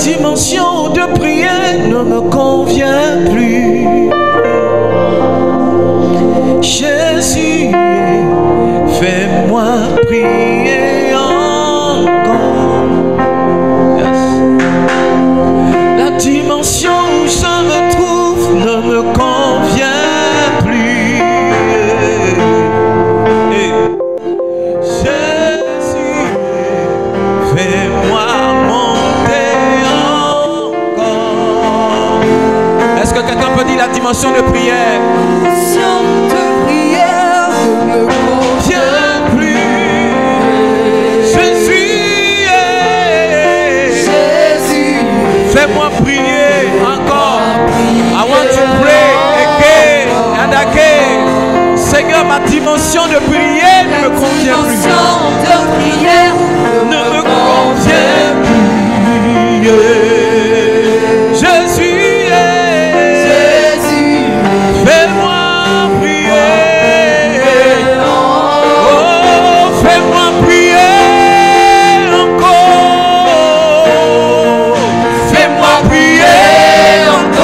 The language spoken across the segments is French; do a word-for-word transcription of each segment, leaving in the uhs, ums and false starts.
dimension de prière ne me convient plus. Jésus, fais-moi prier encore. Yes. La dimension où je me trouve ne me convient plus. Hey. Jésus, fais-moi monter encore. Est-ce que quelqu'un peut dire la dimension de prière? Fais-moi prier encore. I want to pray again and again. Seigneur, ma dimension de prière ne me convient plus. Ne me convient plus. Jésus, Jésus, fais-moi prier. Oh, fais-moi prier encore. Fais-moi prier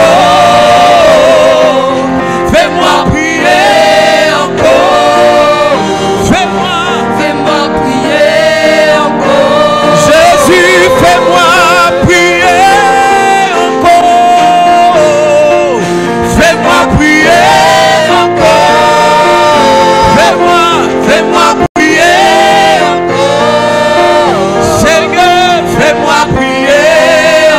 encore. Fais-moi prier encore. Fais-moi, fais-moi prier encore. Jésus, fais-moi prier encore. Fais-moi prier encore. Fais-moi, fais-moi prier encore. Seigneur, fais-moi prier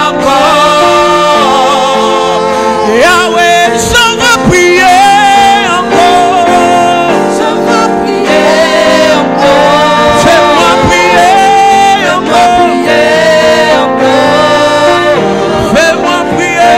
encore. Yahweh, je veux prier encore. Je veux prier encore. Fais-moi prier encore. Fais-moi prier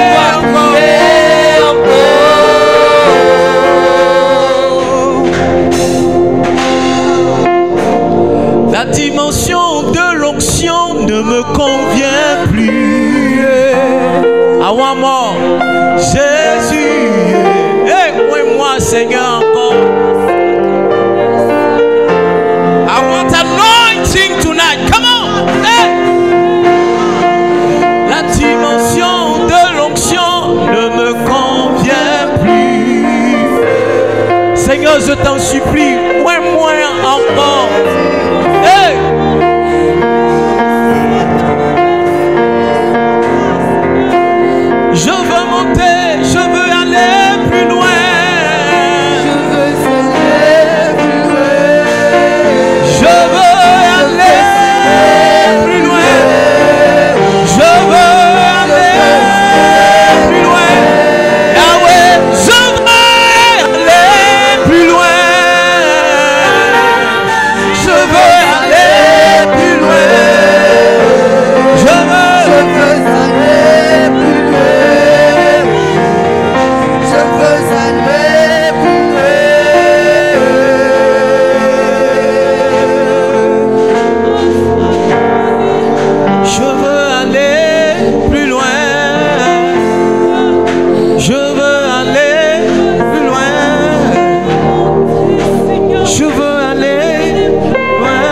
encore. La dimension de l'onction ne me convient plus. I want more. Jésus, hey, moi, Seigneur, encore. I want anointing tonight. Come on. Hey. La dimension de l'onction ne me convient plus. Seigneur, je t'en supplie, moins, moins encore. Hey. Je veux monter, je veux aller plus loin. Je veux aller plus loin. Je veux aller plus loin. Je veux aller plus loin. Yahweh, je veux aller plus loin. Je veux aller plus loin. Je veux, je veux aller plus loin. Je veux aller plus loin. Je veux aller plus loin. Je veux aller plus loin. Je veux aller loin.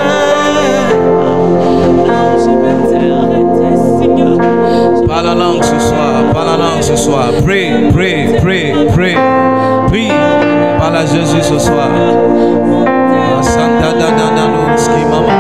Parle la langue ce soir. Parle la langue ce soir. Pray, pray, pray, pray. Prie. Parle à Jésus ce soir. Santa Dadano, ski mama.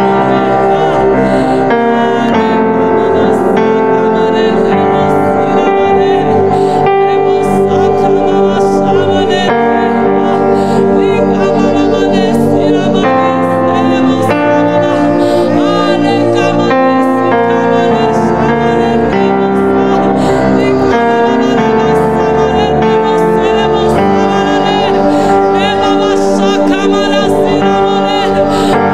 Come on,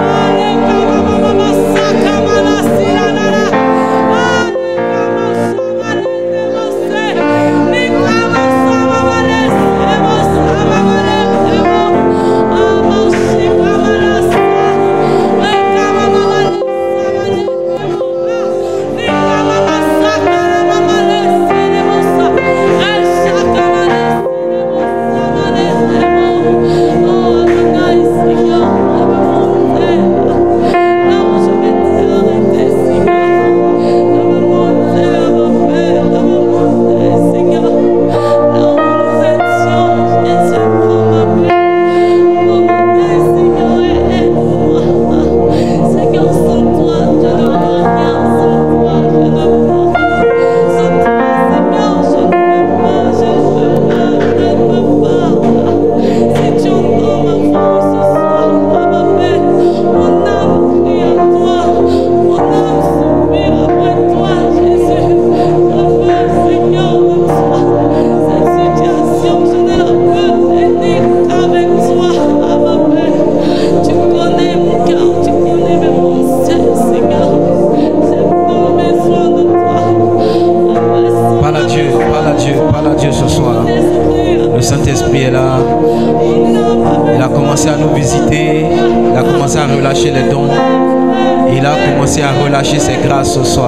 Saint-Esprit est là. Il a commencé à nous visiter. Il a commencé à relâcher les dons. Il a commencé à relâcher ses grâces ce soir.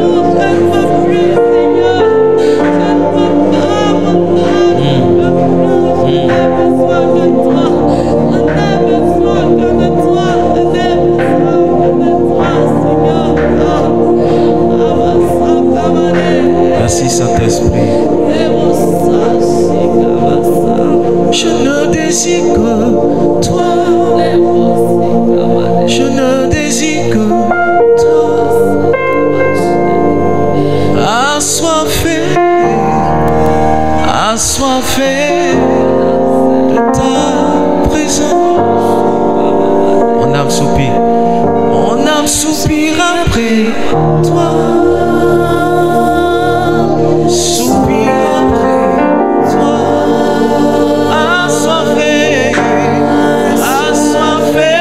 Merci Saint-Esprit. Je ne désire que toi. Je ne désire que toi. Assoiffé, assoiffé de ta présence. Mon âme soupire, mon âme soupire après toi. Soupire après toi. Assoiffé, assoiffé,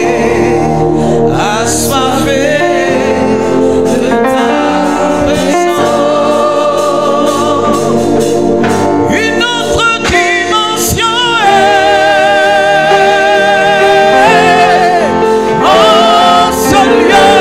assoiffé de ta présence. Une autre dimension est en ce lieu.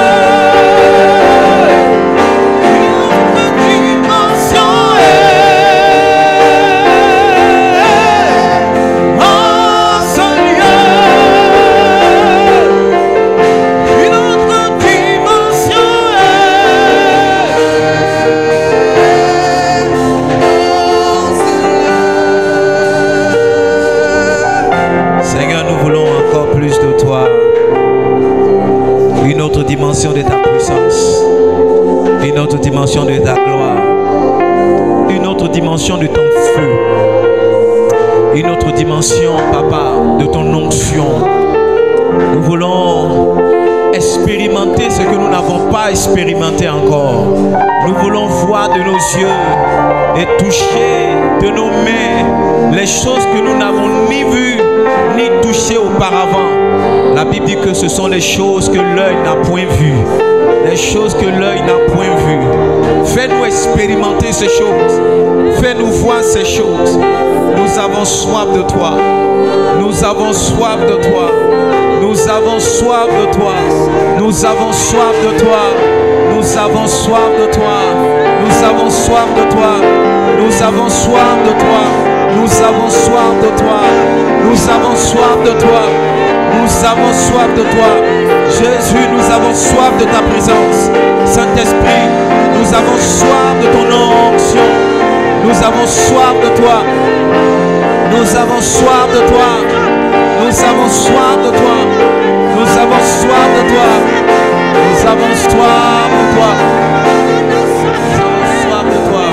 Dimension de ta puissance, une autre dimension de ta gloire, une autre dimension de ton feu, une autre dimension, Papa, de ton onction. Nous voulons expérimenter ce que nous n'avons pas expérimenté encore. Nous voulons voir de nos yeux et toucher de nos mains les choses que nous n'avons ni vues ni touchées auparavant. La Bible dit que ce sont les choses que l'œil n'a point vues, les choses que l'œil n'a point vues. Fais-nous expérimenter ces choses, fais-nous voir ces choses. Nous avons soif de toi, nous avons soif de toi, nous avons soif de toi, nous avons soif de toi, nous avons soif de toi, nous avons soif de toi, nous avons soif de toi, nous avons soif de toi, nous avons soif de toi. Nous avons soif de toi. Jésus, nous avons soif de ta présence. Saint-Esprit, nous avons soif de ton onction. Nous avons soif de toi. Nous avons soif de toi. Nous avons soif de toi. Nous avons soif de toi. Nous avons soif de toi. Nous avons soif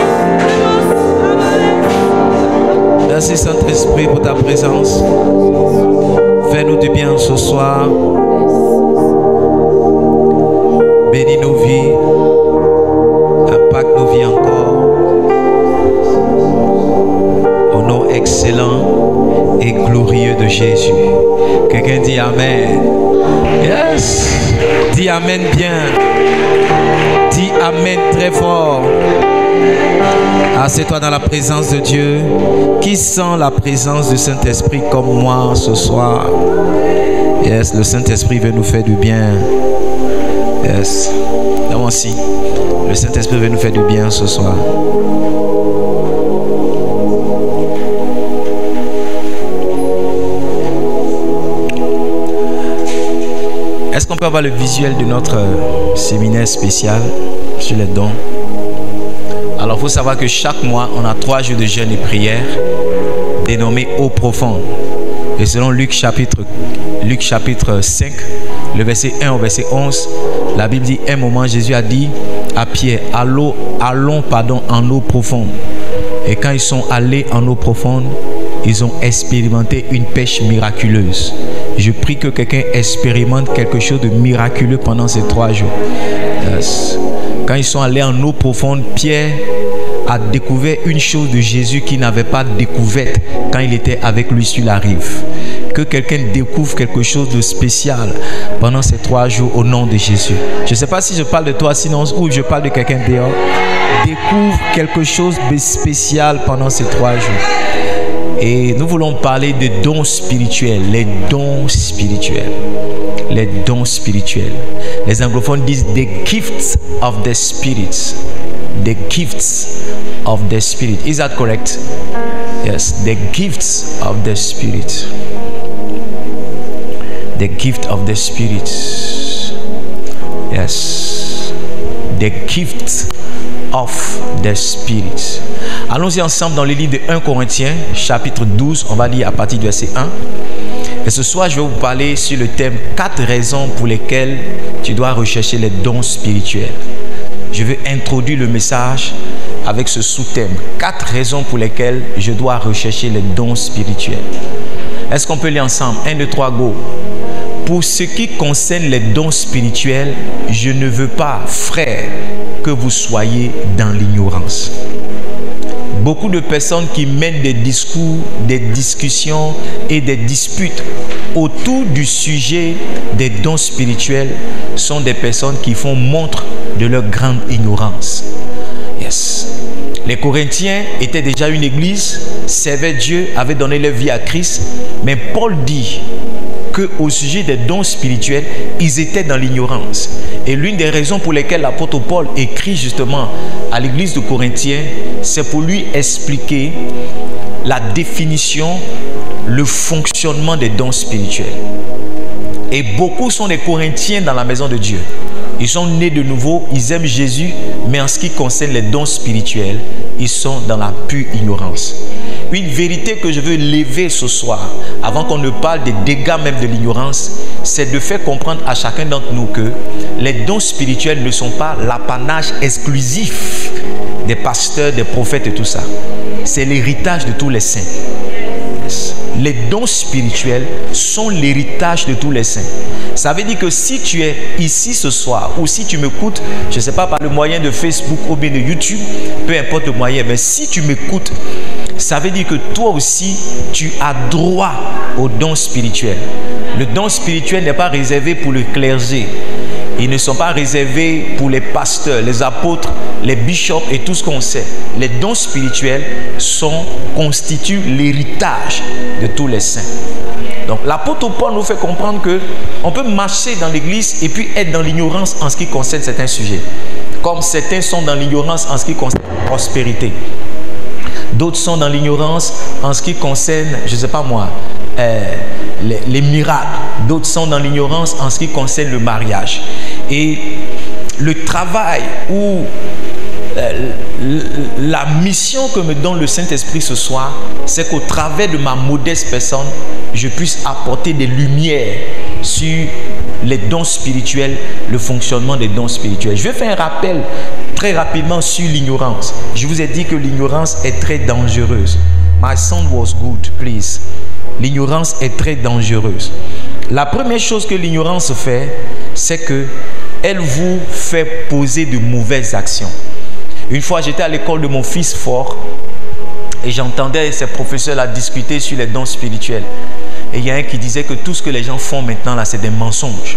de toi. Merci Saint-Esprit pour ta présence. Fais-nous du bien ce soir. Bénis nos vies. Impacte nos vies encore. Au nom excellent et glorieux de Jésus. Quelqu'un dit Amen. Yes. Dis Amen bien. Dis Amen très fort. Assieds-toi dans la présence de Dieu. Qui sent la présence du Saint-Esprit comme moi ce soir? Yes, le Saint-Esprit veut nous faire du bien. Yes. Là aussi, le Saint-Esprit veut nous faire du bien ce soir. Est-ce qu'on peut avoir le visuel de notre séminaire spécial sur les dons? Alors, il faut savoir que chaque mois, on a trois jours de jeûne et prière dénommés eau profonde. Et selon Luc chapitre, Luc chapitre cinq, le verset un au verset onze, la Bible dit, un moment, Jésus a dit à Pierre, allons, allons pardon, en eau profonde. Et quand ils sont allés en eau profonde, ils ont expérimenté une pêche miraculeuse. Je prie que quelqu'un expérimente quelque chose de miraculeux pendant ces trois jours. Yes. Quand ils sont allés en eau profonde, Pierre a découvert une chose de Jésus qu'il n'avait pas découverte quand il était avec lui sur la rive. Que quelqu'un découvre quelque chose de spécial pendant ces trois jours au nom de Jésus. Je ne sais pas si je parle de toi, sinon, ou je parle de quelqu'un dehors. Découvre quelque chose de spécial pendant ces trois jours. Et nous voulons parler de dons spirituels, les dons spirituels. Les dons spirituels. Les anglophones disent the gifts of the Spirit. The gifts of the Spirit. Is that correct? Yes, the gifts of the Spirit. The gift of the Spirit. Yes. The gift of the Spirit. Allons-y ensemble dans le livre de premier Corinthiens, chapitre douze. On va lire à partir du verset un. Et ce soir, je vais vous parler sur le thème quatre raisons pour lesquelles tu dois rechercher les dons spirituels. Je vais introduire le message avec ce sous-thème. Quatre raisons pour lesquelles je dois rechercher les dons spirituels. Est-ce qu'on peut lire ensemble? un, deux, trois, go. Pour ce qui concerne les dons spirituels, je ne veux pas, frères, que vous soyez dans l'ignorance. Beaucoup de personnes qui mènent des discours, des discussions et des disputes autour du sujet des dons spirituels sont des personnes qui font montre de leur grande ignorance. Yes. Les Corinthiens étaient déjà une église, servaient Dieu, avaient donné leur vie à Christ, mais Paul dit qu'au sujet des dons spirituels, ils étaient dans l'ignorance. Et l'une des raisons pour lesquelles l'apôtre Paul écrit justement à l'église de Corinthiens, c'est pour lui expliquer la définition, le fonctionnement des dons spirituels. Et beaucoup sont des Corinthiens dans la maison de Dieu. Ils sont nés de nouveau, ils aiment Jésus, mais en ce qui concerne les dons spirituels, ils sont dans la pure ignorance. Une vérité que je veux lever ce soir, avant qu'on ne parle des dégâts même de l'ignorance, c'est de faire comprendre à chacun d'entre nous que les dons spirituels ne sont pas l'apanage exclusif des pasteurs, des prophètes et tout ça. C'est l'héritage de tous les saints. Les dons spirituels sont l'héritage de tous les saints. Ça veut dire que si tu es ici ce soir ou si tu m'écoutes, je ne sais pas, par le moyen de Facebook ou bien de YouTube, peu importe le moyen, mais si tu m'écoutes, ça veut dire que toi aussi, tu as droit aux dons spirituels. Le don spirituel n'est pas réservé pour le clergé. Ils ne sont pas réservés pour les pasteurs, les apôtres, les bishops et tout ce qu'on sait. Les dons spirituels sont, constituent l'héritage de tous les saints. Donc l'apôtre Paul nous fait comprendre qu'on peut marcher dans l'église et puis être dans l'ignorance en ce qui concerne certains sujets. Comme certains sont dans l'ignorance en ce qui concerne la prospérité. D'autres sont dans l'ignorance en ce qui concerne, je ne sais pas moi, euh, les, les miracles. D'autres sont dans l'ignorance en ce qui concerne le mariage. Et le travail ou euh, la mission que me donne le Saint-Esprit ce soir, c'est qu'au travers de ma modeste personne, je puisse apporter des lumières sur les dons spirituels, le fonctionnement des dons spirituels. Je vais faire un rappel très rapidement sur l'ignorance. Je vous ai dit que l'ignorance est très dangereuse. My sound was good, please. L'ignorance est très dangereuse. La première chose que l'ignorance fait, c'est que elle vous fait poser de mauvaises actions. Une fois, j'étais à l'école de mon fils fort et j'entendais ces professeurs-là discuter sur les dons spirituels. Et il y a un qui disait que tout ce que les gens font maintenant, là, c'est des mensonges.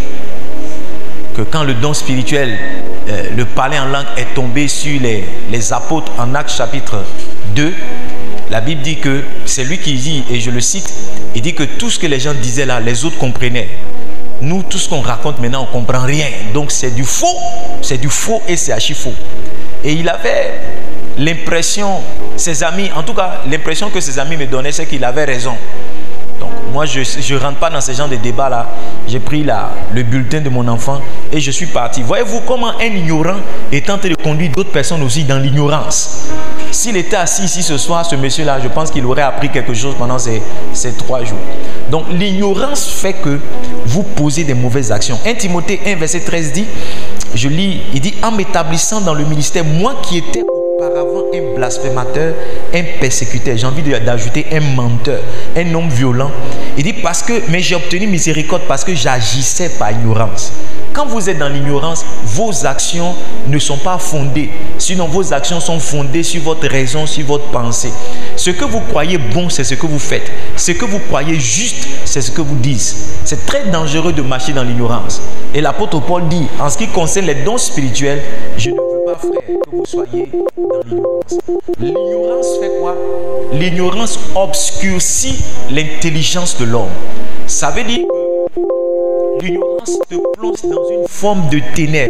Que quand le don spirituel, euh, le parler en langue est tombé sur les, les apôtres en Actes chapitre deux, la Bible dit que c'est lui qui dit, et je le cite, il dit que tout ce que les gens disaient là, les autres comprenaient. Nous, tout ce qu'on raconte maintenant, on ne comprend rien. Donc c'est du faux, c'est du faux et c'est archi faux. Et il avait l'impression, ses amis, en tout cas, l'impression que ses amis me donnaient, c'est qu'il avait raison. Donc moi, je ne rentre pas dans ce genre de débat-là. J'ai pris la, le bulletin de mon enfant et je suis parti. Voyez-vous comment un ignorant est en train de conduire d'autres personnes aussi dans l'ignorance. S'il était assis ici ce soir, ce monsieur-là, je pense qu'il aurait appris quelque chose pendant ces, ces trois jours. Donc l'ignorance fait que vous posez des mauvaises actions. un Timothée un, verset treize dit, je lis, il dit, en m'établissant dans le ministère, moi qui étais auparavant un blasphémateur, un persécuteur, j'ai envie d'ajouter un menteur, un homme violent. Il dit parce que, mais j'ai obtenu miséricorde parce que j'agissais par ignorance. Quand vous êtes dans l'ignorance, vos actions ne sont pas fondées. Sinon, vos actions sont fondées sur votre raison, sur votre pensée. Ce que vous croyez bon, c'est ce que vous faites. Ce que vous croyez juste, c'est ce que vous dites. C'est très dangereux de marcher dans l'ignorance. Et l'apôtre Paul dit, en ce qui concerne les dons spirituels, je ne veux pas, frère, que vous soyez dans l'ignorance. L'ignorance fait quoi? L'ignorance obscurcit l'intelligence de l'homme. Ça veut dire que l'ignorance te plonge dans une forme de ténèbres.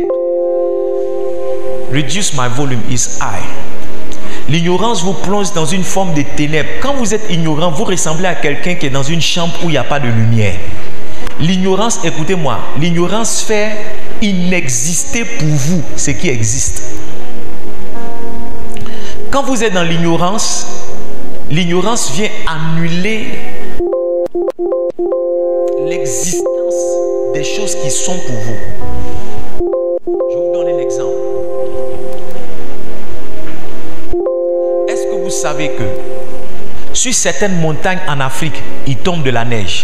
Reduce my volume is high. L'ignorance vous plonge dans une forme de ténèbres. Quand vous êtes ignorant, vous ressemblez à quelqu'un qui est dans une chambre où il n'y a pas de lumière. L'ignorance, écoutez-moi, l'ignorance fait inexister pour vous ce qui existe. Quand vous êtes dans l'ignorance, l'ignorance vient annuler l'existence des choses qui sont pour vous. Je vous donne un exemple. Est-ce que vous savez que sur certaines montagnes en Afrique, il tombe de la neige?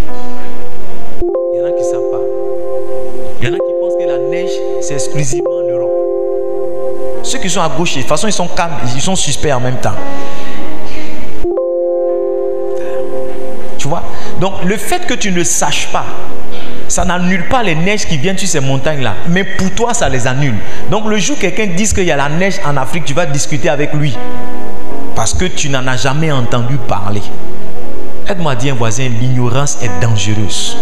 Il y en a qui ne savent pas. Il y en a qui pensent que la neige, c'est exclusivement en Europe. Ceux qui sont à gauche, de toute façon, ils sont calmes, ils sont suspects en même temps. Tu vois? Donc, le fait que tu ne saches pas, ça n'annule pas les neiges qui viennent sur ces montagnes-là. Mais pour toi, ça les annule. Donc, le jour où quelqu'un dit qu'il y a la neige en Afrique, tu vas discuter avec lui. Parce que tu n'en as jamais entendu parler. Aide-moi à dire, voisin, l'ignorance est dangereuse.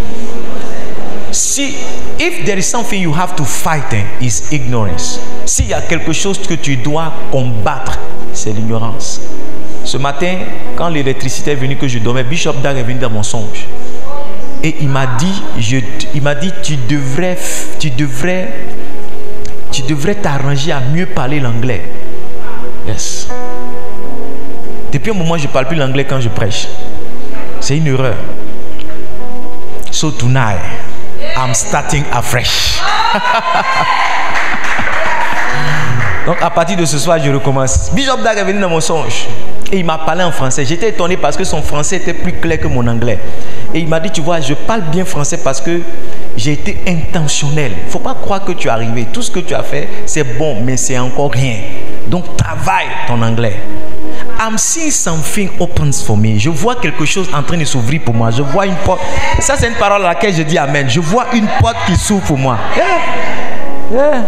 Si, if there is something you have to fight in, is ignorance. S'il y a quelque chose que tu dois combattre, c'est l'ignorance. Ce matin, quand l'électricité est venue, que je dormais, Bishop Dag est venu dans mon songe. Et il m'a dit, je, il m'a dit, tu devrais, tu devrais, tu devrais t'arranger à mieux parler l'anglais. Yes. Depuis un moment, je ne parle plus l'anglais quand je prêche. C'est une erreur. So tonight, I'm starting afresh. Donc à partir de ce soir, je recommence. Bishop Dag est venu dans mon songe. Et il m'a parlé en français. J'étais étonné parce que son français était plus clair que mon anglais. Et il m'a dit, tu vois, je parle bien français parce que j'ai été intentionnel. Il ne faut pas croire que tu es arrivé. Tout ce que tu as fait, c'est bon, mais c'est encore rien. Donc travaille ton anglais. I'm seeing something opens for me. Je vois quelque chose en train de s'ouvrir pour moi. Je vois une porte. Ça, c'est une parole à laquelle je dis amen. Je vois une porte qui s'ouvre pour moi. Yeah. Yeah.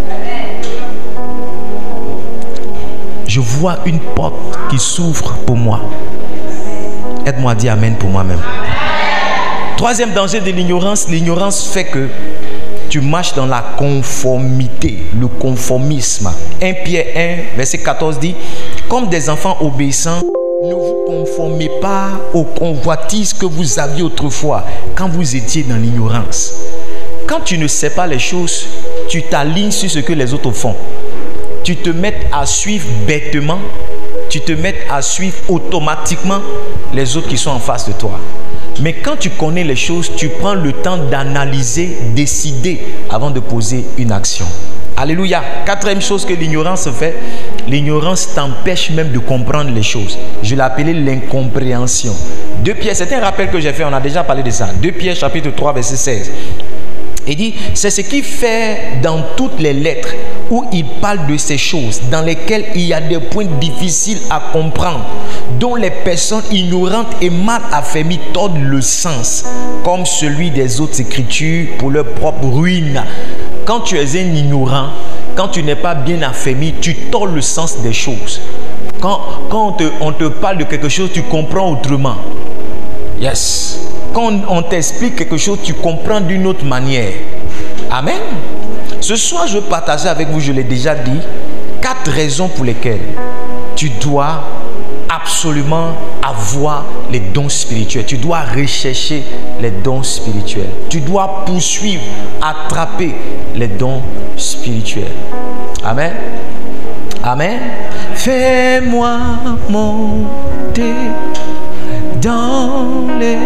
Je vois une porte qui s'ouvre pour moi. Aide-moi à dire amen pour moi-même. Troisième danger de l'ignorance. L'ignorance fait que tu marches dans la conformité, le conformisme. un Pierre un, verset quatorze dit, comme des enfants obéissants, ne vous conformez pas aux convoitises que vous aviez autrefois quand vous étiez dans l'ignorance. Quand tu ne sais pas les choses, tu t'alignes sur ce que les autres font. Tu te mets à suivre bêtement, tu te mets à suivre automatiquement les autres qui sont en face de toi. Mais quand tu connais les choses, tu prends le temps d'analyser, décider avant de poser une action. Alléluia. Quatrième chose que l'ignorance fait, l'ignorance t'empêche même de comprendre les choses. Je l'ai appelé l'incompréhension. deux Pierre, c'est un rappel que j'ai fait, on a déjà parlé de ça. deux Pierre chapitre trois verset seize. Il dit, c'est ce qui fait dans toutes les lettres où il parle de ces choses dans lesquelles il y a des points difficiles à comprendre, dont les personnes ignorantes et mal affermies tordent le sens, comme celui des autres écritures pour leur propre ruine. Quand tu es un ignorant, quand tu n'es pas bien affermi, tu tords le sens des choses. Quand, quand on, te, on te parle de quelque chose, tu comprends autrement. Yes. Quand on t'explique quelque chose, tu comprends d'une autre manière. Amen. Ce soir, je veux partager avec vous, je l'ai déjà dit, quatre raisons pour lesquelles tu dois absolument avoir les dons spirituels. Tu dois rechercher les dons spirituels. Tu dois poursuivre, attraper les dons spirituels. Amen. Amen. Fais-moi monter dans les...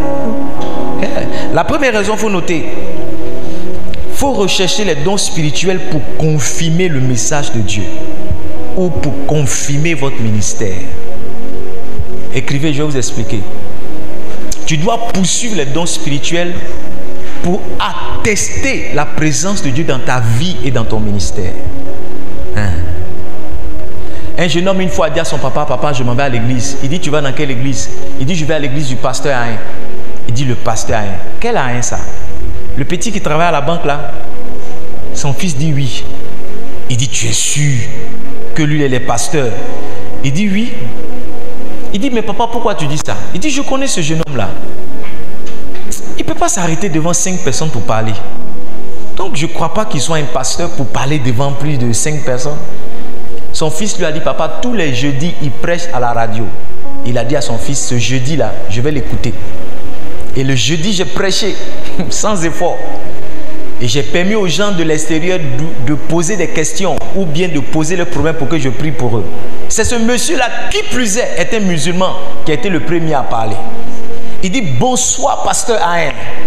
La première raison, il faut noter, il faut rechercher les dons spirituels pour confirmer le message de Dieu ou pour confirmer votre ministère. Écrivez, je vais vous expliquer. Tu dois poursuivre les dons spirituels pour attester la présence de Dieu dans ta vie et dans ton ministère. Hein? Un jeune homme une fois a dit à son papa, papa, je m'en vais à l'église. Il dit, tu vas dans quelle église? Il dit, je vais à l'église du pasteur Aïn. Il dit, le pasteur Aïn. Quel Aïn ça? Le petit qui travaille à la banque là? Son fils dit oui. Il dit, tu es sûr que lui, il est pasteur? Il dit, oui. Il dit, mais papa, pourquoi tu dis ça? Il dit, je connais ce jeune homme-là. Il ne peut pas s'arrêter devant cinq personnes pour parler. Donc, je ne crois pas qu'il soit un pasteur pour parler devant plus de cinq personnes. Son fils lui a dit, papa, tous les jeudis, il prêche à la radio. Il a dit à son fils, ce jeudi-là, je vais l'écouter. Et le jeudi, j'ai prêché sans effort. Et j'ai permis aux gens de l'extérieur de, de poser des questions ou bien de poser leurs problèmes pour que je prie pour eux. C'est ce monsieur-là, qui plus est, est un musulman, qui a été le premier à parler. Il dit, bonsoir, pasteur Ahen.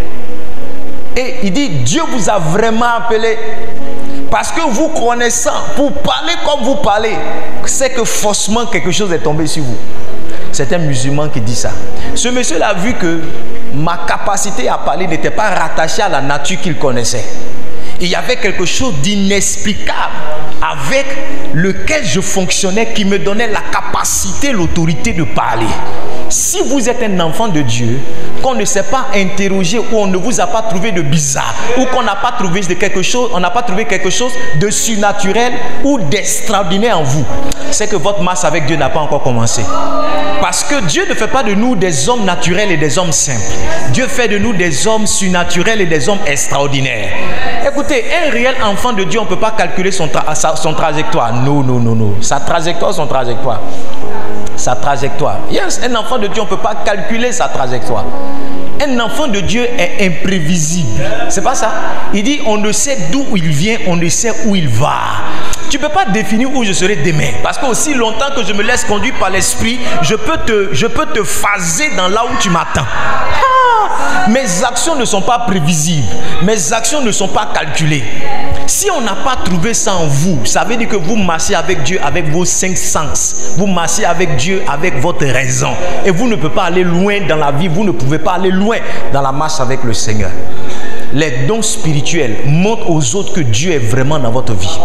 Et il dit, Dieu vous a vraiment appelé. Parce que vous connaissant, pour parler comme vous parlez, c'est que forcément quelque chose est tombé sur vous. C'est un musulman qui dit ça. Ce monsieur-là a vu que ma capacité à parler n'était pas rattachée à la nature qu'il connaissait. Il y avait quelque chose d'inexplicable avec lequel je fonctionnais qui me donnait la capacité, l'autorité de parler. Si vous êtes un enfant de Dieu, qu'on ne s'est pas interrogé ou on ne vous a pas trouvé de bizarre ou qu'on n'a pas trouvé de quelque chose, on n'a pas trouvé quelque chose de surnaturel ou d'extraordinaire en vous, c'est que votre marche avec Dieu n'a pas encore commencé. Parce que Dieu ne fait pas de nous des hommes naturels et des hommes simples. Dieu fait de nous des hommes surnaturels et des hommes extraordinaires. Écoutez, un réel enfant de Dieu, on ne peut pas calculer son, tra sa, son trajectoire. Non, non, non, non. Sa trajectoire, son trajectoire. Sa trajectoire. Yes, un enfant de Dieu, on ne peut pas calculer sa trajectoire. Un enfant de Dieu est imprévisible. C'est pas ça. Il dit, on ne sait d'où il vient, on ne sait où il va. Tu ne peux pas définir où je serai demain. Parce que aussi longtemps que je me laisse conduire par l'esprit, je peux te, je peux te phaser dans là où tu m'attends. Ah, mes actions ne sont pas prévisibles. Mes actions ne sont pas calculées. Si on n'a pas trouvé ça en vous, ça veut dire que vous marchez avec Dieu avec vos cinq sens. Vous marchez avec Dieu avec votre raison. Et vous ne pouvez pas aller loin dans la vie. Vous ne pouvez pas aller loin dans la marche avec le Seigneur. Les dons spirituels montrent aux autres que Dieu est vraiment dans votre vie.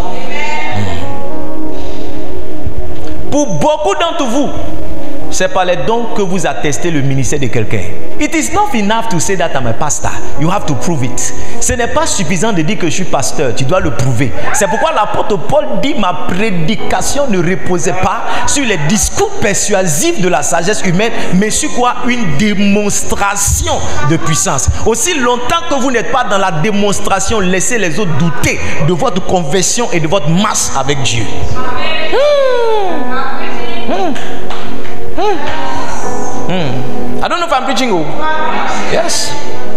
Pour beaucoup d'entre vous, c'est par les dons que vous attestez le ministère de quelqu'un. It is not enough to say that I'm a pastor. You have to prove it. Ce n'est pas suffisant de dire que je suis pasteur. Tu dois le prouver. C'est pourquoi l'apôtre Paul dit, ma prédication ne reposait pas sur les discours persuasifs de la sagesse humaine, mais sur quoi? Une démonstration de puissance. Aussi longtemps que vous n'êtes pas dans la démonstration, laissez les autres douter de votre conversion et de votre marche avec Dieu. Hmm. Hmm. Hmm. Hmm. I don't know if I'm preaching. Oh. Yes.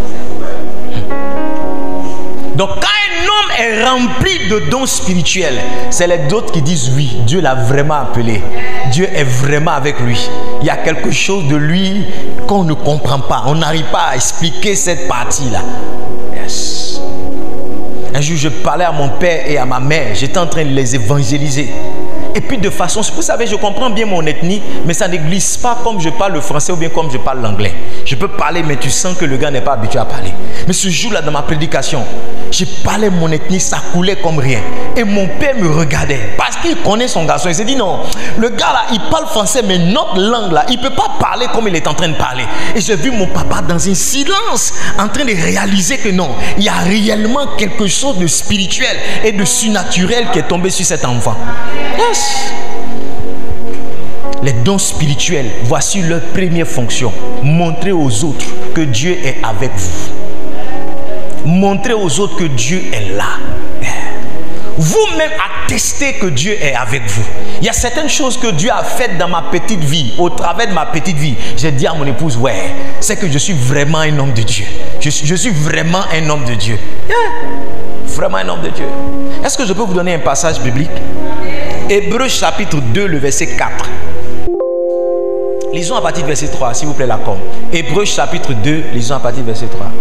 Donc quand un homme est rempli de dons spirituels, c'est les autres qui disent oui, Dieu l'a vraiment appelé. Dieu est vraiment avec lui. Il y a quelque chose de lui qu'on ne comprend pas. On n'arrive pas à expliquer cette partie-là. Yes. Un jour, je parlais à mon père et à ma mère. J'étais en train de les évangéliser. Et puis de façon, vous savez, je comprends bien mon ethnie, mais ça ne glisse pas comme je parle le français ou bien comme je parle l'anglais. Je peux parler, mais tu sens que le gars n'est pas habitué à parler. Mais ce jour-là, dans ma prédication, je parlais mon ethnie, ça coulait comme rien. Et mon père me regardait, parce qu'il connaît son garçon. Il s'est dit, non, le gars là, il parle français, mais notre langue là, il ne peut pas parler comme il est en train de parler. Et j'ai vu mon papa dans un silence, en train de réaliser que non, il y a réellement quelque chose de spirituel et de surnaturel qui est tombé sur cet enfant. Yes. Les dons spirituels, voici leur première fonction. Montrer aux autres que Dieu est avec vous. Montrer aux autres que Dieu est là. Vous-même attestez que Dieu est avec vous. Il y a certaines choses que Dieu a faites dans ma petite vie. Au travers de ma petite vie, j'ai dit à mon épouse, ouais, c'est que je suis vraiment un homme de Dieu. Je suis, je suis vraiment un homme de Dieu. Yeah. Vraiment un homme de Dieu. Est-ce que je peux vous donner un passage biblique? Hébreux chapitre deux, le verset quatre. Lisons à partir du verset trois, s'il vous plaît, la com. Hébreux chapitre deux, lisons à partir du verset trois.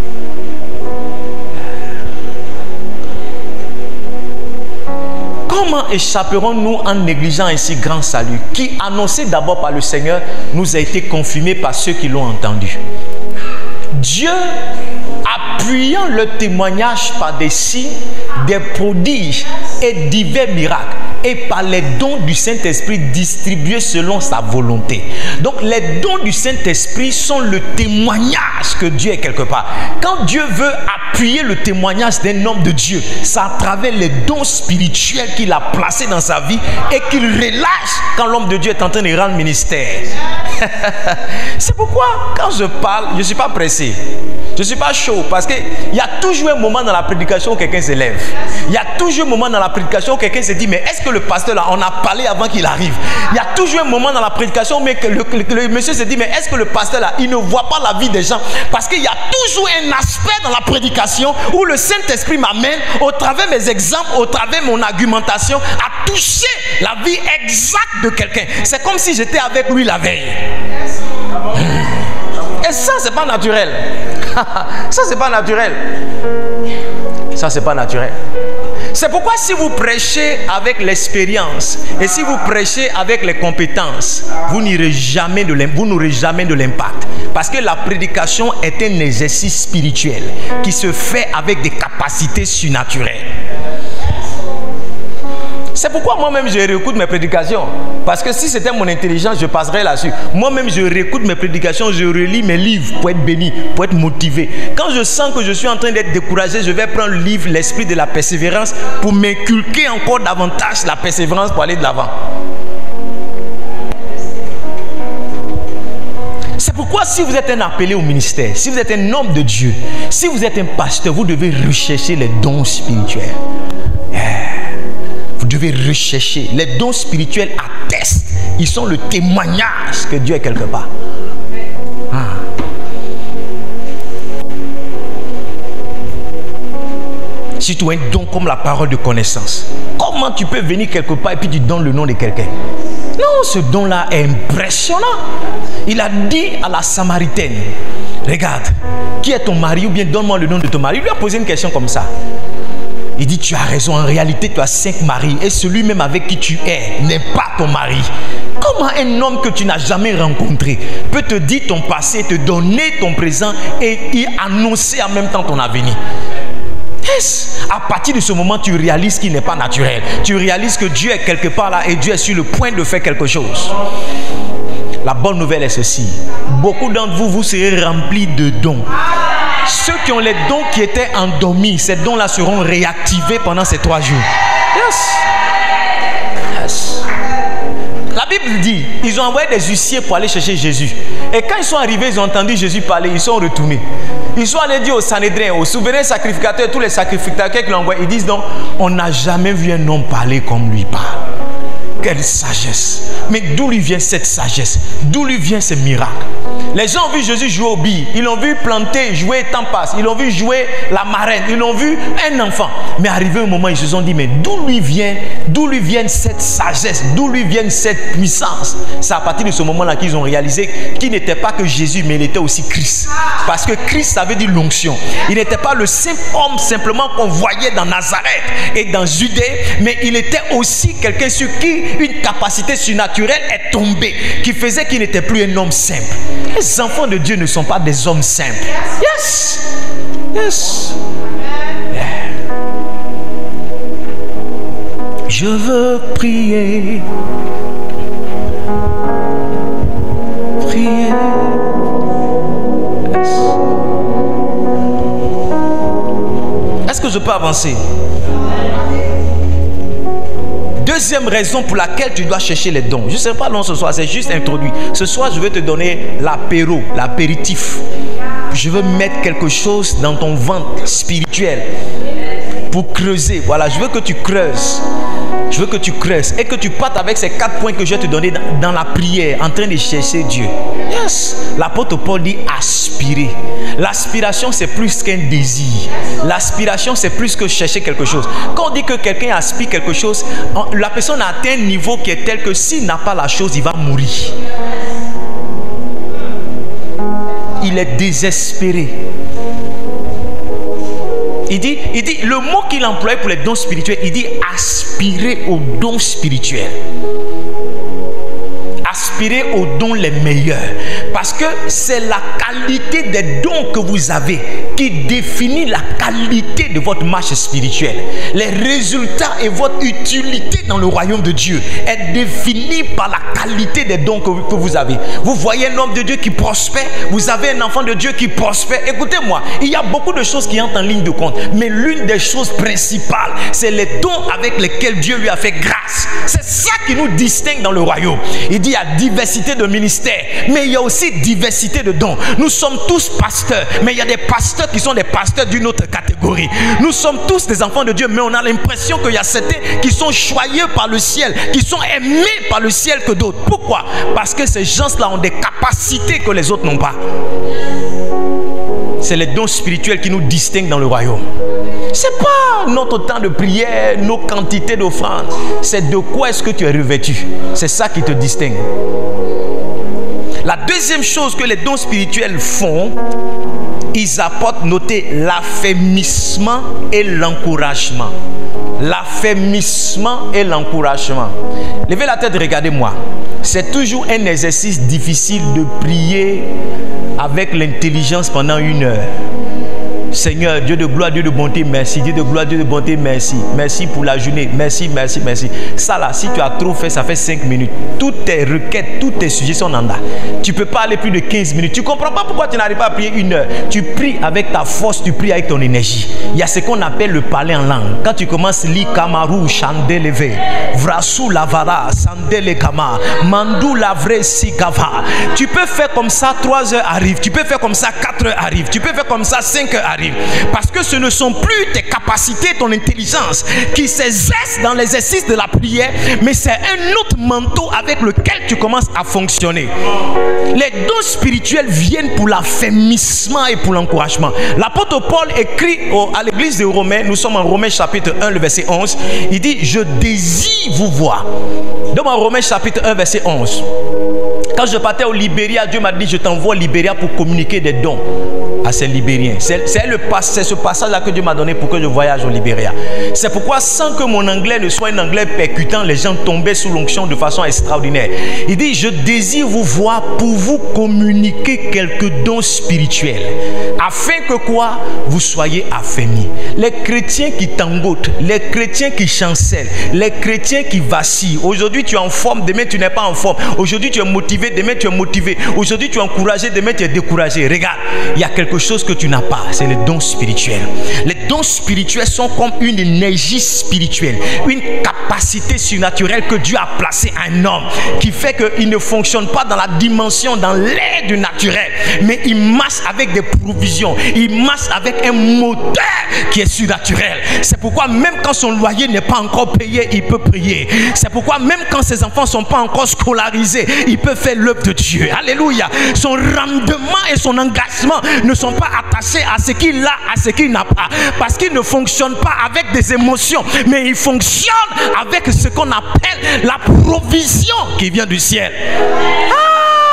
Comment échapperons-nous en négligeant un si grand salut qui, annoncé d'abord par le Seigneur, nous a été confirmé par ceux qui l'ont entendu? Dieu, appuyant le témoignage par des signes, des prodiges et divers miracles, et par les dons du Saint-Esprit distribués selon sa volonté. Donc les dons du Saint-Esprit sont le témoignage que Dieu est quelque part. Quand Dieu veut appuyer le témoignage d'un homme de Dieu, c'est à travers les dons spirituels qu'il a placés dans sa vie et qu'il relâche quand l'homme de Dieu est en train de rendre ministère. C'est pourquoi quand je parle, je ne suis pas pressé. Je ne suis pas chaud parce qu'il y a toujours un moment dans la prédication où quelqu'un s'élève. Il y a toujours un moment dans la prédication où quelqu'un se dit, mais est-ce que le pasteur là, on a parlé avant qu'il arrive? Il y a toujours un moment dans la prédication où le, le, le monsieur se dit, mais est-ce que le pasteur là, il ne voit pas la vie des gens? Parce qu'il y a toujours un aspect dans la prédication où le Saint-Esprit m'amène, au travers mes exemples, au travers mon argumentation, à toucher la vie exacte de quelqu'un. C'est comme si j'étais avec lui la veille. Et ça, c'est pas naturel. Ça, c'est pas naturel. Ça, c'est pas naturel. C'est pourquoi si vous prêchez avec l'expérience et si vous prêchez avec les compétences, vous n'aurez jamais de vous n'aurez jamais de l'impact. Parce que la prédication est un exercice spirituel qui se fait avec des capacités surnaturelles. C'est pourquoi moi-même je réécoute mes prédications. Parce que si c'était mon intelligence, je passerais là-dessus. Moi-même je réécoute mes prédications, je relis mes livres pour être béni, pour être motivé. Quand je sens que je suis en train d'être découragé, je vais prendre le livre, l'esprit de la persévérance, pour m'inculquer encore davantage la persévérance pour aller de l'avant. C'est pourquoi si vous êtes un appelé au ministère, si vous êtes un homme de Dieu, si vous êtes un pasteur, vous devez rechercher les dons spirituels. Yeah. Vous devez rechercher. Les dons spirituels attestent. Ils sont le témoignage que Dieu est quelque part. Ah. Si tu as un don comme la parole de connaissance, comment tu peux venir quelque part et puis tu donnes le nom de quelqu'un? Non, ce don-là est impressionnant. Il a dit à la Samaritaine, regarde, qui est ton mari? Ou bien donne-moi le nom de ton mari. Il lui a posé une question comme ça. Il dit, tu as raison, en réalité tu as cinq maris et celui même avec qui tu es n'est pas ton mari. Comment un homme que tu n'as jamais rencontré peut te dire ton passé, te donner ton présent et y annoncer en même temps ton avenir? Yes. À partir de ce moment, tu réalises qu'il n'est pas naturel. Tu réalises que Dieu est quelque part là et Dieu est sur le point de faire quelque chose. La bonne nouvelle est ceci. Beaucoup d'entre vous, vous serez remplis de dons. Ceux qui ont les dons qui étaient endormis, ces dons-là seront réactivés pendant ces trois jours. Yes. Yes. La Bible dit, ils ont envoyé des huissiers pour aller chercher Jésus. Et quand ils sont arrivés, ils ont entendu Jésus parler, ils sont retournés. Ils sont allés dire au Sanhédrin, aux souverains sacrificateurs, tous les sacrificateurs qui l'ont envoyé, ils disent donc, on n'a jamais vu un homme parler comme lui parle. Quelle sagesse. Mais d'où lui vient cette sagesse? D'où lui vient ce miracle? Les gens ont vu Jésus jouer au billes. Ils l'ont vu planter, jouer temps passe. Ils l'ont vu jouer la marraine. Ils l'ont vu un enfant. Mais arrivé un moment, ils se sont dit, mais d'où lui vient, d'où lui vient cette sagesse? D'où lui vient cette puissance? C'est à partir de ce moment-là qu'ils ont réalisé qu'il n'était pas que Jésus, mais il était aussi Christ. Parce que Christ, ça veut dire l'onction. Il n'était pas le simple homme simplement qu'on voyait dans Nazareth et dans Judée, mais il était aussi quelqu'un sur qui une capacité surnaturelle est tombée, qui faisait qu'il n'était plus un homme simple. Les enfants de Dieu ne sont pas des hommes simples. Yes. Yes. Yeah. Je veux prier. Prier. Yes. Est-ce que je peux avancer? Deuxième raison pour laquelle tu dois chercher les dons. Je ne sais pas long ce soir, c'est juste introduit. Ce soir, je vais te donner l'apéro, l'apéritif. Je veux mettre quelque chose dans ton ventre spirituel pour creuser. Voilà, je veux que tu creuses. Je veux que tu creuses et que tu partes avec ces quatre points que je vais te donner dans, dans la prière, en train de chercher Dieu. Yes. L'apôtre Paul dit aspirer. L'aspiration, c'est plus qu'un désir. L'aspiration, c'est plus que chercher quelque chose. Quand on dit que quelqu'un aspire quelque chose, la personne a atteint un niveau qui est tel que s'il n'a pas la chose, il va mourir. Il est désespéré. Il dit, il dit, le mot qu'il emploie pour les dons spirituels, il dit aspirer aux dons spirituels. aspirez aux dons les meilleurs. Parce que c'est la qualité des dons que vous avez qui définit la qualité de votre marche spirituelle. Les résultats et votre utilité dans le royaume de Dieu est définie par la qualité des dons que vous, que vous avez. Vous voyez un homme de Dieu qui prospère, vous avez un enfant de Dieu qui prospère. Écoutez-moi, il y a beaucoup de choses qui entrent en ligne de compte, mais l'une des choses principales, c'est les dons avec lesquels Dieu lui a fait grâce. C'est ça qui nous distingue dans le royaume. Il dit il y a diversité de ministères, mais il y a aussi diversité de dons. Nous sommes tous pasteurs, mais il y a des pasteurs qui sont des pasteurs d'une autre catégorie. Nous sommes tous des enfants de Dieu, mais on a l'impression qu'il y a certains qui sont choyés par le ciel, qui sont aimés par le ciel que d'autres. Pourquoi? Parce que ces gens-là ont des capacités que les autres n'ont pas. C'est les dons spirituels qui nous distinguent dans le royaume. Ce n'est pas notre temps de prière, nos quantités d'offrandes. C'est de quoi est-ce que tu es revêtu. C'est ça qui te distingue. La deuxième chose que les dons spirituels font, ils apportent, notez, l'affermissement et l'encouragement. L'affermissement et l'encouragement. Levez la tête, regardez-moi. C'est toujours un exercice difficile de prier avec l'intelligence pendant une heure. Seigneur, Dieu de gloire, Dieu de bonté, merci. Dieu de gloire, Dieu de bonté, merci. Merci pour la journée. Merci, merci, merci. Ça là, si tu as trop fait, ça fait cinq minutes. Toutes tes requêtes, tous tes sujets sont en là. Tu ne peux pas aller plus de quinze minutes. Tu ne comprends pas pourquoi tu n'arrives pas à prier une heure. Tu pries avec ta force, tu pries avec ton énergie. Il y a ce qu'on appelle le parler en langue. Quand tu commences, li kamaru, chandeleve, vrasu lavara, sandele kama, mandou lavre sikava. Tu peux faire comme ça, trois heures arrivent. Tu peux faire comme ça, quatre heures arrivent. Tu peux faire comme ça, cinq heures arrivent. Parce que ce ne sont plus tes capacités, ton intelligence qui s'exercent dans l'exercice de la prière, mais c'est un autre manteau avec lequel tu commences à fonctionner. Les dons spirituels viennent pour l'affermissement et pour l'encouragement. L'apôtre Paul écrit au, à l'église de Romains, nous sommes en Romains chapitre un, le verset onze, il dit, je désire vous voir. Dans Romains chapitre un, verset onze. Quand je partais au Libéria, Dieu m'a dit, je t'envoie au Libéria pour communiquer des dons à ces Libériens. C'est ce passage-là que Dieu m'a donné pour que je voyage au Libéria. C'est pourquoi, sans que mon anglais ne soit un anglais percutant, les gens tombaient sous l'onction de façon extraordinaire. Il dit, je désire vous voir pour vous communiquer quelques dons spirituels, afin que quoi? Vous soyez affermis. Les chrétiens qui tangotent, les chrétiens qui chancellent, les chrétiens qui vacillent. Aujourd'hui, tu es en forme, demain, tu n'es pas en forme. Aujourd'hui, tu es motivé, demain, tu es motivé. Aujourd'hui, tu es encouragé, demain, tu es découragé. Regarde, il y a quelque chose que tu n'as pas, c'est les dons spirituels. Les dons spirituels sont comme une énergie spirituelle, une capacité surnaturelle que Dieu a placée à un homme, qui fait qu'il ne fonctionne pas dans la dimension, dans l'air du naturel, mais il marche avec des provisions, il marche avec un moteur qui est surnaturel. C'est pourquoi même quand son loyer n'est pas encore payé, il peut prier. C'est pourquoi même quand ses enfants ne sont pas encore scolarisés, il peut faire l'œuvre de Dieu. Alléluia. Son rendement et son engagement ne sont pas attachés à ce qu'il a, à ce qu'il n'a pas, parce qu'il ne fonctionne pas avec des émotions, mais il fonctionne avec ce qu'on appelle la provision qui vient du ciel. Ah!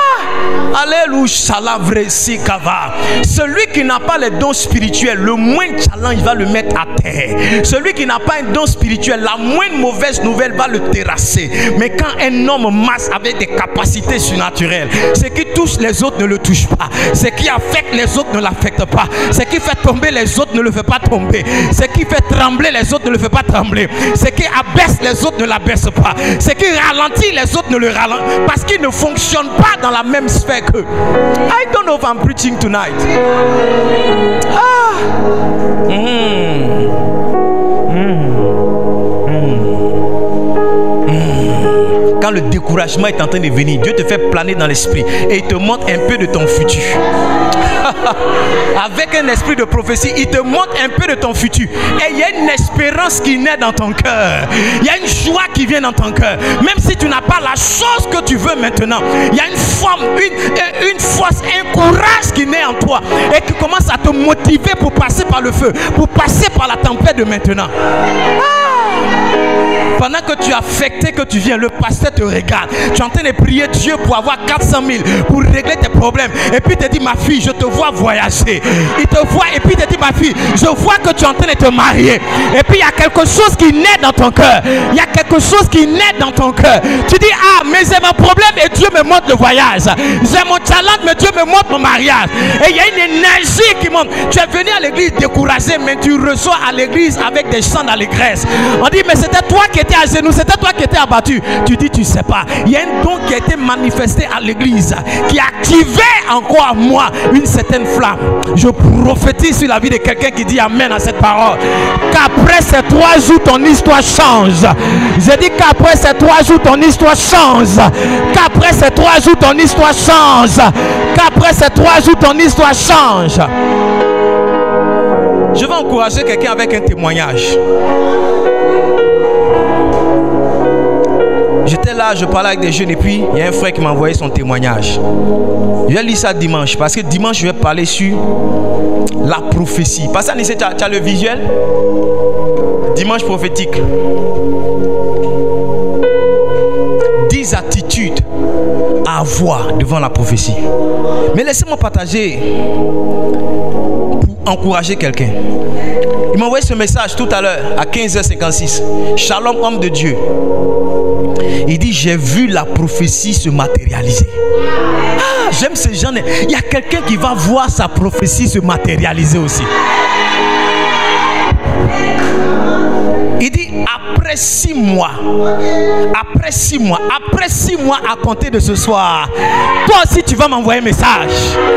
Alléluia. Celui qui n'a pas les dons spirituels, le moindre challenge va le mettre à terre. Celui qui n'a pas un don spirituel, la moindre mauvaise nouvelle va le terrasser. Mais quand un homme marche avec des capacités surnaturelles, ce qui touche les autres ne le touche pas, ce qui affecte les autres ne l'affecte pas, ce qui fait tomber les autres ne le fait pas tomber, ce qui fait trembler les autres ne le fait pas trembler, ce qui abaisse les autres ne l'abaisse pas, ce qui ralentit les autres ne le ralentit, parce qu'il ne fonctionne pas dans la même sphère que. I don't know if I'm preaching tonight. Ah. Mm. Mm. Mm. Quand le découragement est en train de venir, Dieu te fait planer dans l'esprit et il te montre un peu de ton futur. Avec un esprit de prophétie, il te montre un peu de ton futur. Et il y a une espérance qui naît dans ton cœur. Il y a une joie qui vient dans ton cœur. Même si tu n'as pas la chose que tu veux maintenant, il y a une forme, une, une force, un courage qui naît en toi et qui commence à te motiver pour passer par le feu, pour passer par la tempête de maintenant. Ah! Pendant que tu es affecté, que tu viens, le pasteur te te regarde. Tu es en train de prier Dieu pour avoir quatre cent mille, pour régler tes problèmes. Et puis il te dit, ma fille, je te vois voyager. Il te voit et puis il te dit, ma fille, je vois que tu es en train de te marier. Et puis il y a quelque chose qui naît dans ton cœur. Il y a quelque chose qui naît dans ton cœur. Tu dis, ah, mais c'est mon problème et Dieu me montre le voyage. J'ai mon talent, mais Dieu me montre mon mariage. Et il y a une énergie qui monte. Tu es venu à l'église découragé, mais tu reçois à l'église avec des chants d'allégresse. On dit, mais c'était toi qui étais à genoux, c'était toi qui étais abattu. Tu dis, tu sais pas. Il y a un don qui a été manifesté à l'église, qui activait encore en moi une certaine flamme. Je prophétise sur la vie de quelqu'un qui dit amen à cette parole. Qu'après ces trois jours, ton histoire change. J'ai dit qu'après ces trois jours, ton histoire change. Qu'après ces trois jours, ton histoire change. Qu'après ces trois jours, ton histoire change. Je vais encourager quelqu'un avec un témoignage. J'étais là, je parlais avec des jeunes et puis il y a un frère qui m'a envoyé son témoignage. Je vais lire ça dimanche parce que dimanche je vais parler sur la prophétie. Parce que tu as, tu as le visuel. Dimanche prophétique. dix attitudes à avoir devant la prophétie. Mais laissez-moi partager pour encourager quelqu'un. Il m'a envoyé ce message tout à l'heure à quinze heures cinquante-six. Shalom, homme de Dieu. Il dit, j'ai vu la prophétie se matérialiser. Ah, j'aime ce genre. Il y a quelqu'un qui va voir sa prophétie se matérialiser aussi. Il dit, après six mois, après six mois, après six mois à compter de ce soir, toi aussi tu vas m'envoyer un message.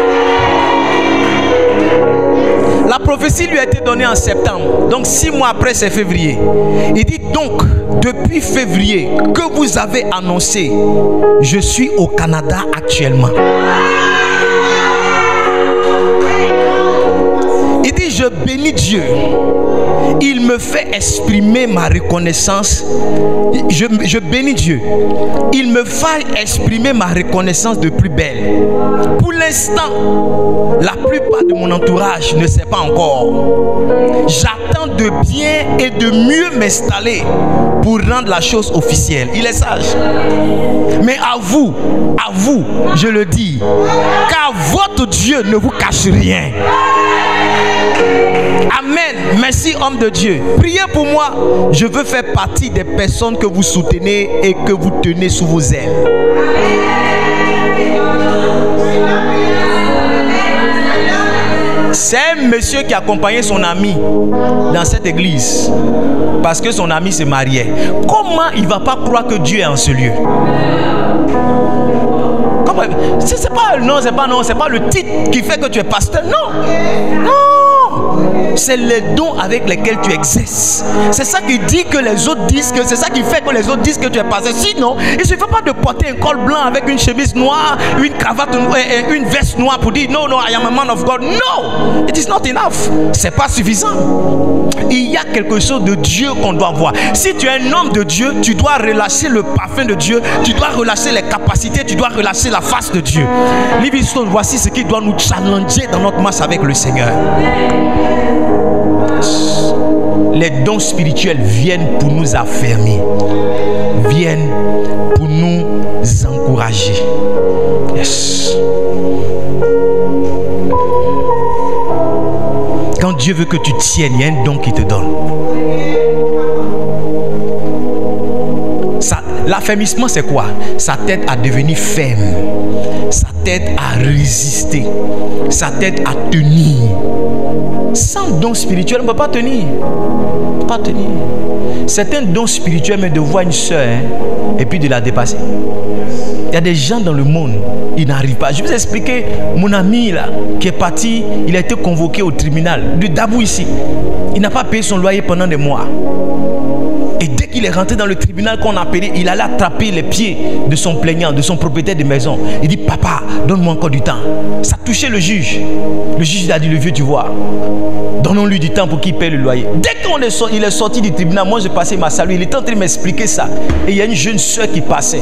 La prophétie lui a été donnée en septembre. Donc six mois après, c'est février. Il dit donc, depuis février que vous avez annoncé, je suis au Canada actuellement. Il dit, je bénis Dieu. Il me fait exprimer ma reconnaissance. Je, je bénis Dieu. Il me fait exprimer ma reconnaissance de plus belle. Pour l'instant, la plupart de mon entourage ne sait pas encore. J'attends de bien et de mieux m'installer pour rendre la chose officielle. Il est sage. Mais à vous, à vous, je le dis, car votre Dieu ne vous cache rien. Amen. Merci, homme de Dieu. Priez pour moi. Je veux faire partie des personnes que vous soutenez et que vous tenez sous vos ailes. C'est un monsieur qui accompagnait son ami dans cette église parce que son ami se mariait. Comment il ne va pas croire que Dieu est en ce lieu? C'est pas non, c'est pas non, c'est pas le titre qui fait que tu es pasteur. Non, non, c'est les dons avec lesquels tu exerces. C'est ça qui dit que les autres disent que c'est ça qui fait que les autres disent que tu es pasteur. Sinon, il ne suffit pas de porter un col blanc avec une chemise noire, une cravate noire, une veste noire pour dire non, non, I am a man of God. No, it is not enough. C'est pas suffisant. Il y a quelque chose de Dieu qu'on doit voir. Si tu es un homme de Dieu, tu dois relâcher le parfum de Dieu, tu dois relâcher les capacités, tu dois relâcher la face de Dieu. Livingstone, voici ce qui doit nous challenger dans notre marche avec le Seigneur. Les dons spirituels viennent pour nous affermir, viennent pour nous encourager. Yes. Quand Dieu veut que tu tiennes, il y a un don qui te donne. L'affermissement, c'est quoi? Ça t'aide à devenir ferme. Ça t'aide à résister. Ça t'aide à tenir. Sans don spirituel, on ne peut pas tenir. On ne peut pas tenir. C'est un don spirituel, mais de voir une soeur hein, et puis de la dépasser. Il y a des gens dans le monde, ils n'arrivent pas. Je vais vous expliquer mon ami là, qui est parti, il a été convoqué au tribunal de Dabou ici. Il n'a pas payé son loyer pendant des mois. Et dès qu'il est rentré dans le tribunal qu'on a appelé, il allait attraper les pieds de son plaignant, de son propriétaire de maison. Il dit, papa, donne-moi encore du temps. Ça touchait le juge. Le juge il a dit, le vieux, tu vois, donnons-lui du temps pour qu'il paye le loyer. Dès qu'il est, sorti, est sorti du tribunal, moi je passais ma salut. Il était en train de m'expliquer ça. Et il y a une jeune soeur qui passait.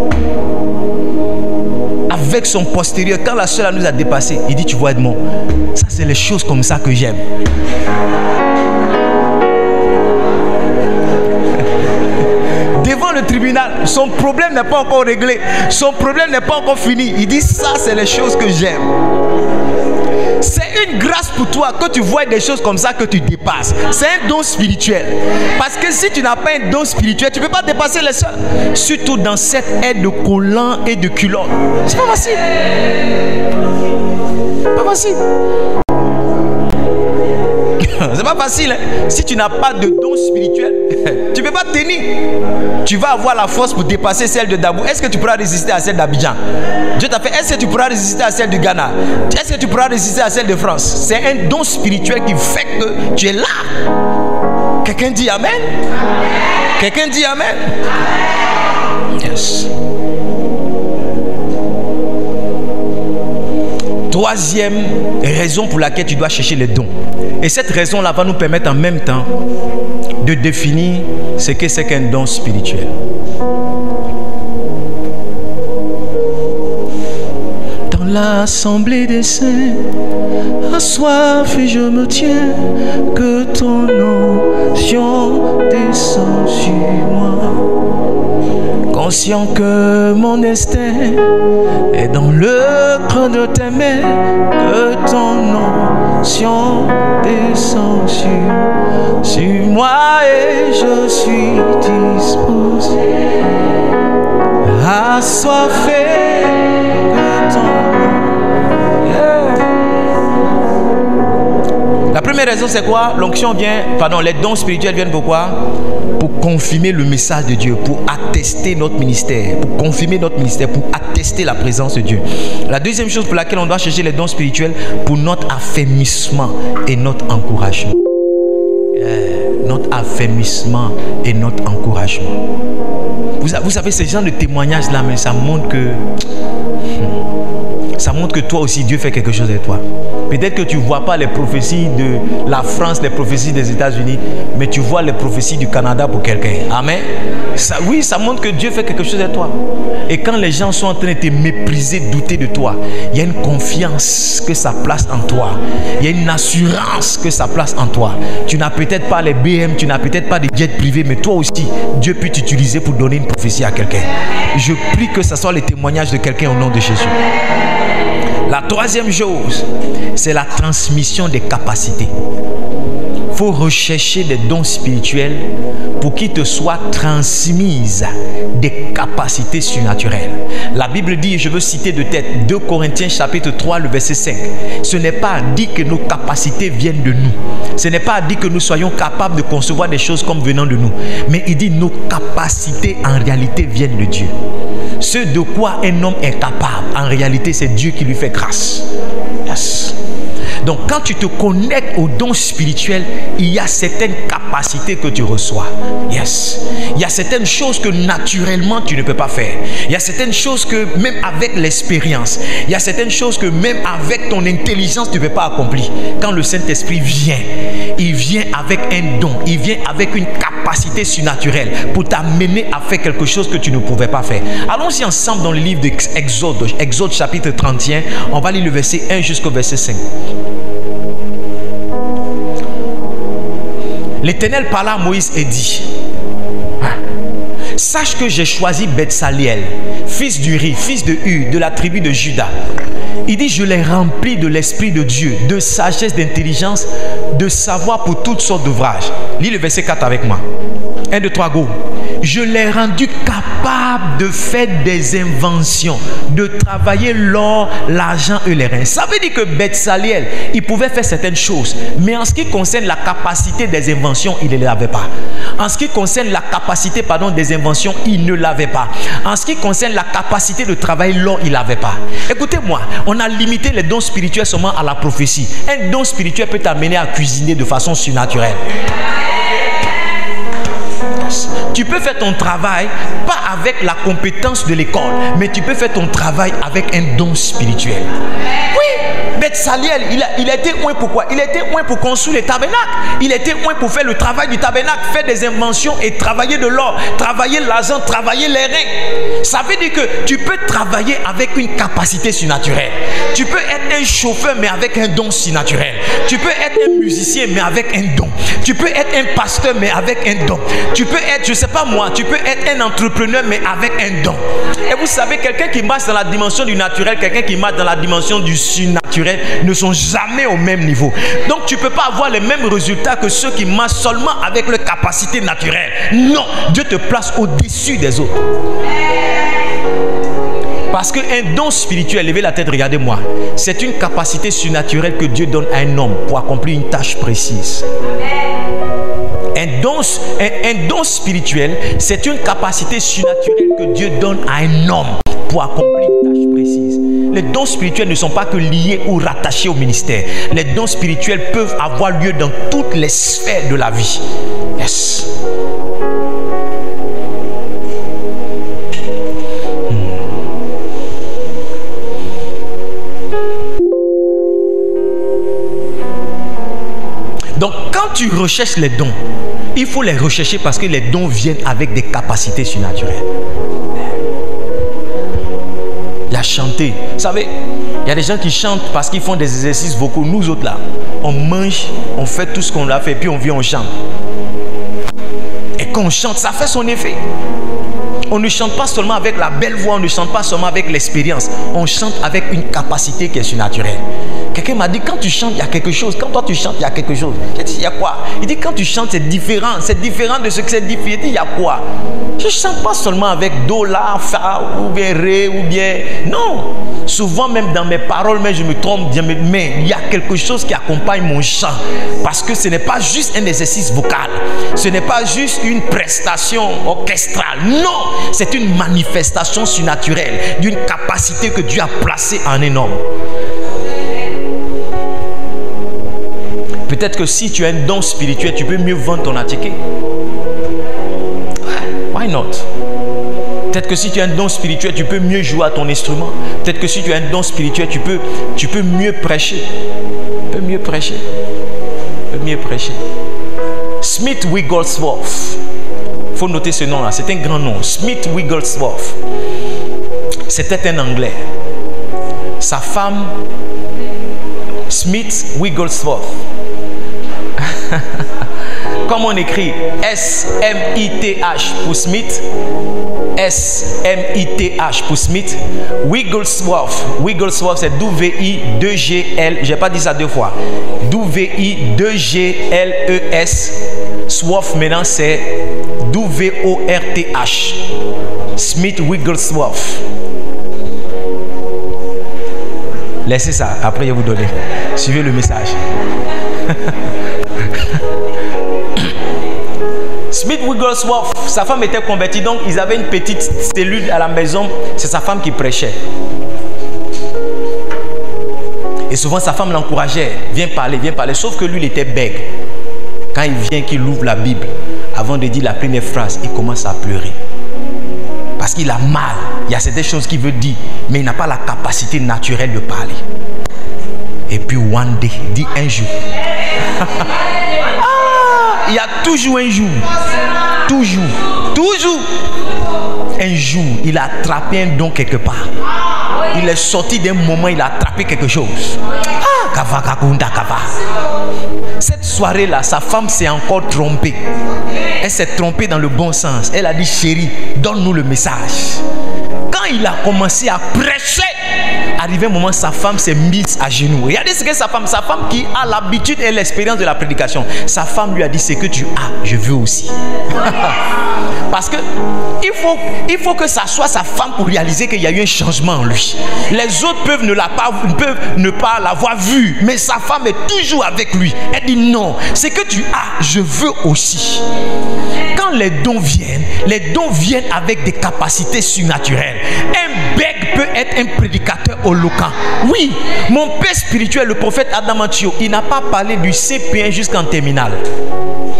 Avec son postérieur, quand la soeur nous a dépassé, il dit, tu vois Edmond, ça c'est les choses comme ça que j'aime. Devant le tribunal. Son problème n'est pas encore réglé. Son problème n'est pas encore fini. Il dit, ça, c'est les choses que j'aime. C'est une grâce pour toi que tu vois des choses comme ça que tu dépasses. C'est un don spirituel. Parce que si tu n'as pas un don spirituel, tu ne peux pas dépasser les seuls. Surtout dans cette ère de collants et de culottes. C'est pas facile. Pas facile. C'est pas facile. Hein? Si tu n'as pas de don spirituel, tu ne peux pas tenir. Tu vas avoir la force pour dépasser celle de Dabou. Est-ce que tu pourras résister à celle d'Abidjan? Dieu t'a fait. Est-ce que tu pourras résister à celle du Ghana? Est-ce que tu pourras résister à celle de France? C'est un don spirituel qui fait que tu es là. Quelqu'un dit Amen? Quelqu'un dit Amen? Yes. Troisième raison pour laquelle tu dois chercher les dons. Et cette raison-là va nous permettre en même temps de définir ce que c'est qu'un don spirituel. Dans l'assemblée des saints, assoiffé et je me tiens, que ton onction descend sur moi. Conscient que mon destin est dans le creux de tes mains, que ton onction descend sur, sur moi et je suis disposé, assoiffé que ton nom. Yeah. La première raison c'est quoi? L'onction vient, pardon, les dons spirituels viennent pourquoi? Pour confirmer le message de Dieu, pour attester notre ministère, pour confirmer notre ministère, pour attester la présence de Dieu. La deuxième chose pour laquelle on doit chercher les dons spirituels, pour notre affermissement et notre encouragement. Yeah. Notre affermissement et notre encouragement. Vous, vous savez, ces gens de témoignages là, mais ça montre que ça montre que toi aussi Dieu fait quelque chose de toi. Peut-être que tu ne vois pas les prophéties de la France, les prophéties des États-Unis, mais tu vois les prophéties du Canada pour quelqu'un. Amen. Ça, oui, ça montre que Dieu fait quelque chose de toi. Et quand les gens sont en train de te mépriser, douter de toi, il y a une confiance que ça place en toi. Il y a une assurance que ça place en toi. Tu n'as peut-être pas les B M, tu n'as peut-être pas de jets privés, mais toi aussi, Dieu peut t'utiliser pour donner une prophétie à quelqu'un. Je prie que ce soit les témoignages de quelqu'un au nom de Jésus. La troisième chose, c'est la transmission des capacités. Il faut rechercher des dons spirituels pour qu'ils te soient transmises des capacités surnaturelles. La Bible dit, je veux citer de tête, deux Corinthiens chapitre trois, le verset cinq. Ce n'est pas dit que nos capacités viennent de nous. Ce n'est pas dit que nous soyons capables de concevoir des choses comme venant de nous. Mais il dit, nos capacités en réalité viennent de Dieu. Ce de quoi un homme est capable, en réalité, c'est Dieu qui lui fait grâce. Yes. Donc, quand tu te connectes aux dons spirituels, il y a certaines capacités que tu reçois. Yes. Il y a certaines choses que naturellement tu ne peux pas faire. Il y a certaines choses que même avec l'expérience, il y a certaines choses que même avec ton intelligence, tu ne peux pas accomplir. Quand le Saint-Esprit vient, il vient avec un don, il vient avec une capacité surnaturelle pour t'amener à faire quelque chose que tu ne pouvais pas faire. Allons-y ensemble dans le livre d'Exode, Exode chapitre trente et un, on va lire le verset un jusqu'au verset cinq. L'Éternel parla à Moïse et dit, sache que j'ai choisi Betsaliel, fils d'Uri, fils de Hur, de la tribu de Juda. Il dit, je l'ai rempli de l'Esprit de Dieu, de sagesse, d'intelligence, de savoir pour toutes sortes d'ouvrages. Lis le verset quatre avec moi. un, deux, trois, go. Je l'ai rendu capable de faire des inventions, de travailler l'or, l'argent et les reins. Ça veut dire que Betsaliel, il pouvait faire certaines choses, mais en ce qui concerne la capacité des inventions, il ne l'avait pas. En ce qui concerne la capacité, pardon, des inventions, il ne l'avait pas. En ce qui concerne la capacité de travailler l'or, il ne l'avait pas. Écoutez-moi, on a limité les dons spirituels seulement à la prophétie. Un don spirituel peut t'amener à cuisiner de façon surnaturelle. Tu peux faire ton travail, pas avec la compétence de l'école, mais tu peux faire ton travail avec un don spirituel. Oui. Bethsaliel, il a, il a été oint pour quoi? Il a été oint pour construire le tabernacle. Il a été oint pour faire le travail du tabernacle, faire des inventions et travailler de l'or, travailler l'argent, travailler les reins. Ça veut dire que tu peux travailler avec une capacité surnaturelle. Tu peux être un chauffeur mais avec un don surnaturel. Tu peux être un musicien mais avec un don. Tu peux être un pasteur mais avec un don. Tu peux être, je sais pas moi, tu peux être un entrepreneur mais avec un don. Et vous savez, quelqu'un qui marche dans la dimension du naturel, quelqu'un qui marche dans la dimension du surnaturel ne sont jamais au même niveau. Donc tu ne peux pas avoir les mêmes résultats que ceux qui marchent seulement avec leur capacité naturelle. Non, Dieu te place au-dessus des autres. Parce qu'un don spirituel, levez la tête, regardez-moi, c'est une capacité surnaturelle que Dieu donne à un homme pour accomplir une tâche précise. Un don, un, un don spirituel, c'est une capacité surnaturelle que Dieu donne à un homme pour accomplir une tâche précise. Les dons spirituels ne sont pas que liés ou rattachés au ministère. Les dons spirituels peuvent avoir lieu dans toutes les sphères de la vie. Yes. Donc, quand tu recherches les dons, il faut les rechercher parce que les dons viennent avec des capacités surnaturelles. Il y a chanter. Vous savez, il y a des gens qui chantent parce qu'ils font des exercices vocaux. Nous autres là, on mange, on fait tout ce qu'on a fait, puis on vient, on chante. Et quand on chante, ça fait son effet. On ne chante pas seulement avec la belle voix, on ne chante pas seulement avec l'expérience. On chante avec une capacité qui est surnaturelle. Quelqu'un m'a dit, quand tu chantes, il y a quelque chose. Quand toi tu chantes, il y a quelque chose. J'ai dit, il y a quoi? Il dit, quand tu chantes, c'est différent. C'est différent de ce que c'est différent. Il dit, il y a quoi? Je ne chante pas seulement avec do, la, fa, ou bien ré, ou bien... Non. Souvent, même dans mes paroles, mais je me trompe, mais il y a quelque chose qui accompagne mon chant. Parce que ce n'est pas juste un exercice vocal. Ce n'est pas juste une prestation orchestrale. Non. C'est une manifestation surnaturelle d'une capacité que Dieu a placée en un homme. Peut-être que si tu as un don spirituel, tu peux mieux vendre ton ticket. Why not? Peut-être que si tu as un don spirituel, tu peux mieux jouer à ton instrument. Peut-être que si tu as un don spirituel, tu peux, tu peux mieux prêcher. Tu peux mieux prêcher. Tu peux mieux prêcher. Smith Wigglesworth. Il faut noter ce nom-là. C'est un grand nom. Smith Wigglesworth. C'était un Anglais. Sa femme, Smith Wigglesworth. Comment on écrit? S M I T H pour Smith. S M I T H pour Smith. Wigglesworth. Wigglesworth, c'est W I deux G L. Je n'ai pas dit ça deux fois. W I deux G L E S. Sworth, maintenant, c'est W O R T H. Smith Wigglesworth. Laissez ça. Après, je vais vous donner. Suivez le message. Smith Wigglesworth, sa femme était convertie, donc ils avaient une petite cellule à la maison. C'est sa femme qui prêchait. Et souvent sa femme l'encourageait. Viens parler, viens parler. Sauf que lui, il était bègue. Quand il vient, qu'il ouvre la Bible, avant de dire la première phrase, il commence à pleurer. Parce qu'il a mal. Il y a certaines choses qu'il veut dire, mais il n'a pas la capacité naturelle de parler. Et puis one day, dit un jour. Ah, il y a toujours un jour. Toujours. Toujours. Un jour, il a attrapé un don quelque part. Il est sorti d'un moment, il a attrapé quelque chose. Ah, kava, kakunda, kava. Cette soirée-là, sa femme s'est encore trompée. Elle s'est trompée dans le bon sens. Elle a dit, chérie, donne-nous le message. Quand il a commencé à prêcher, arrivé un moment, sa femme s'est mise à genoux. Regardez ce que sa femme, sa femme qui a l'habitude et l'expérience de la prédication, sa femme lui a dit, ce que tu as, je veux aussi. Parce que il faut, il faut que ça soit sa femme pour réaliser qu'il y a eu un changement en lui. Les autres peuvent ne, la pas, peuvent ne pas l'avoir vu, mais sa femme est toujours avec lui. Elle dit non, ce que tu as, je veux aussi. Quand les dons viennent, les dons viennent avec des capacités surnaturelles. Un bègue peut être un prédicateur éloquent. Oui, mon père spirituel, le prophète Adam Antio, il n'a pas parlé du C P un jusqu'en terminale.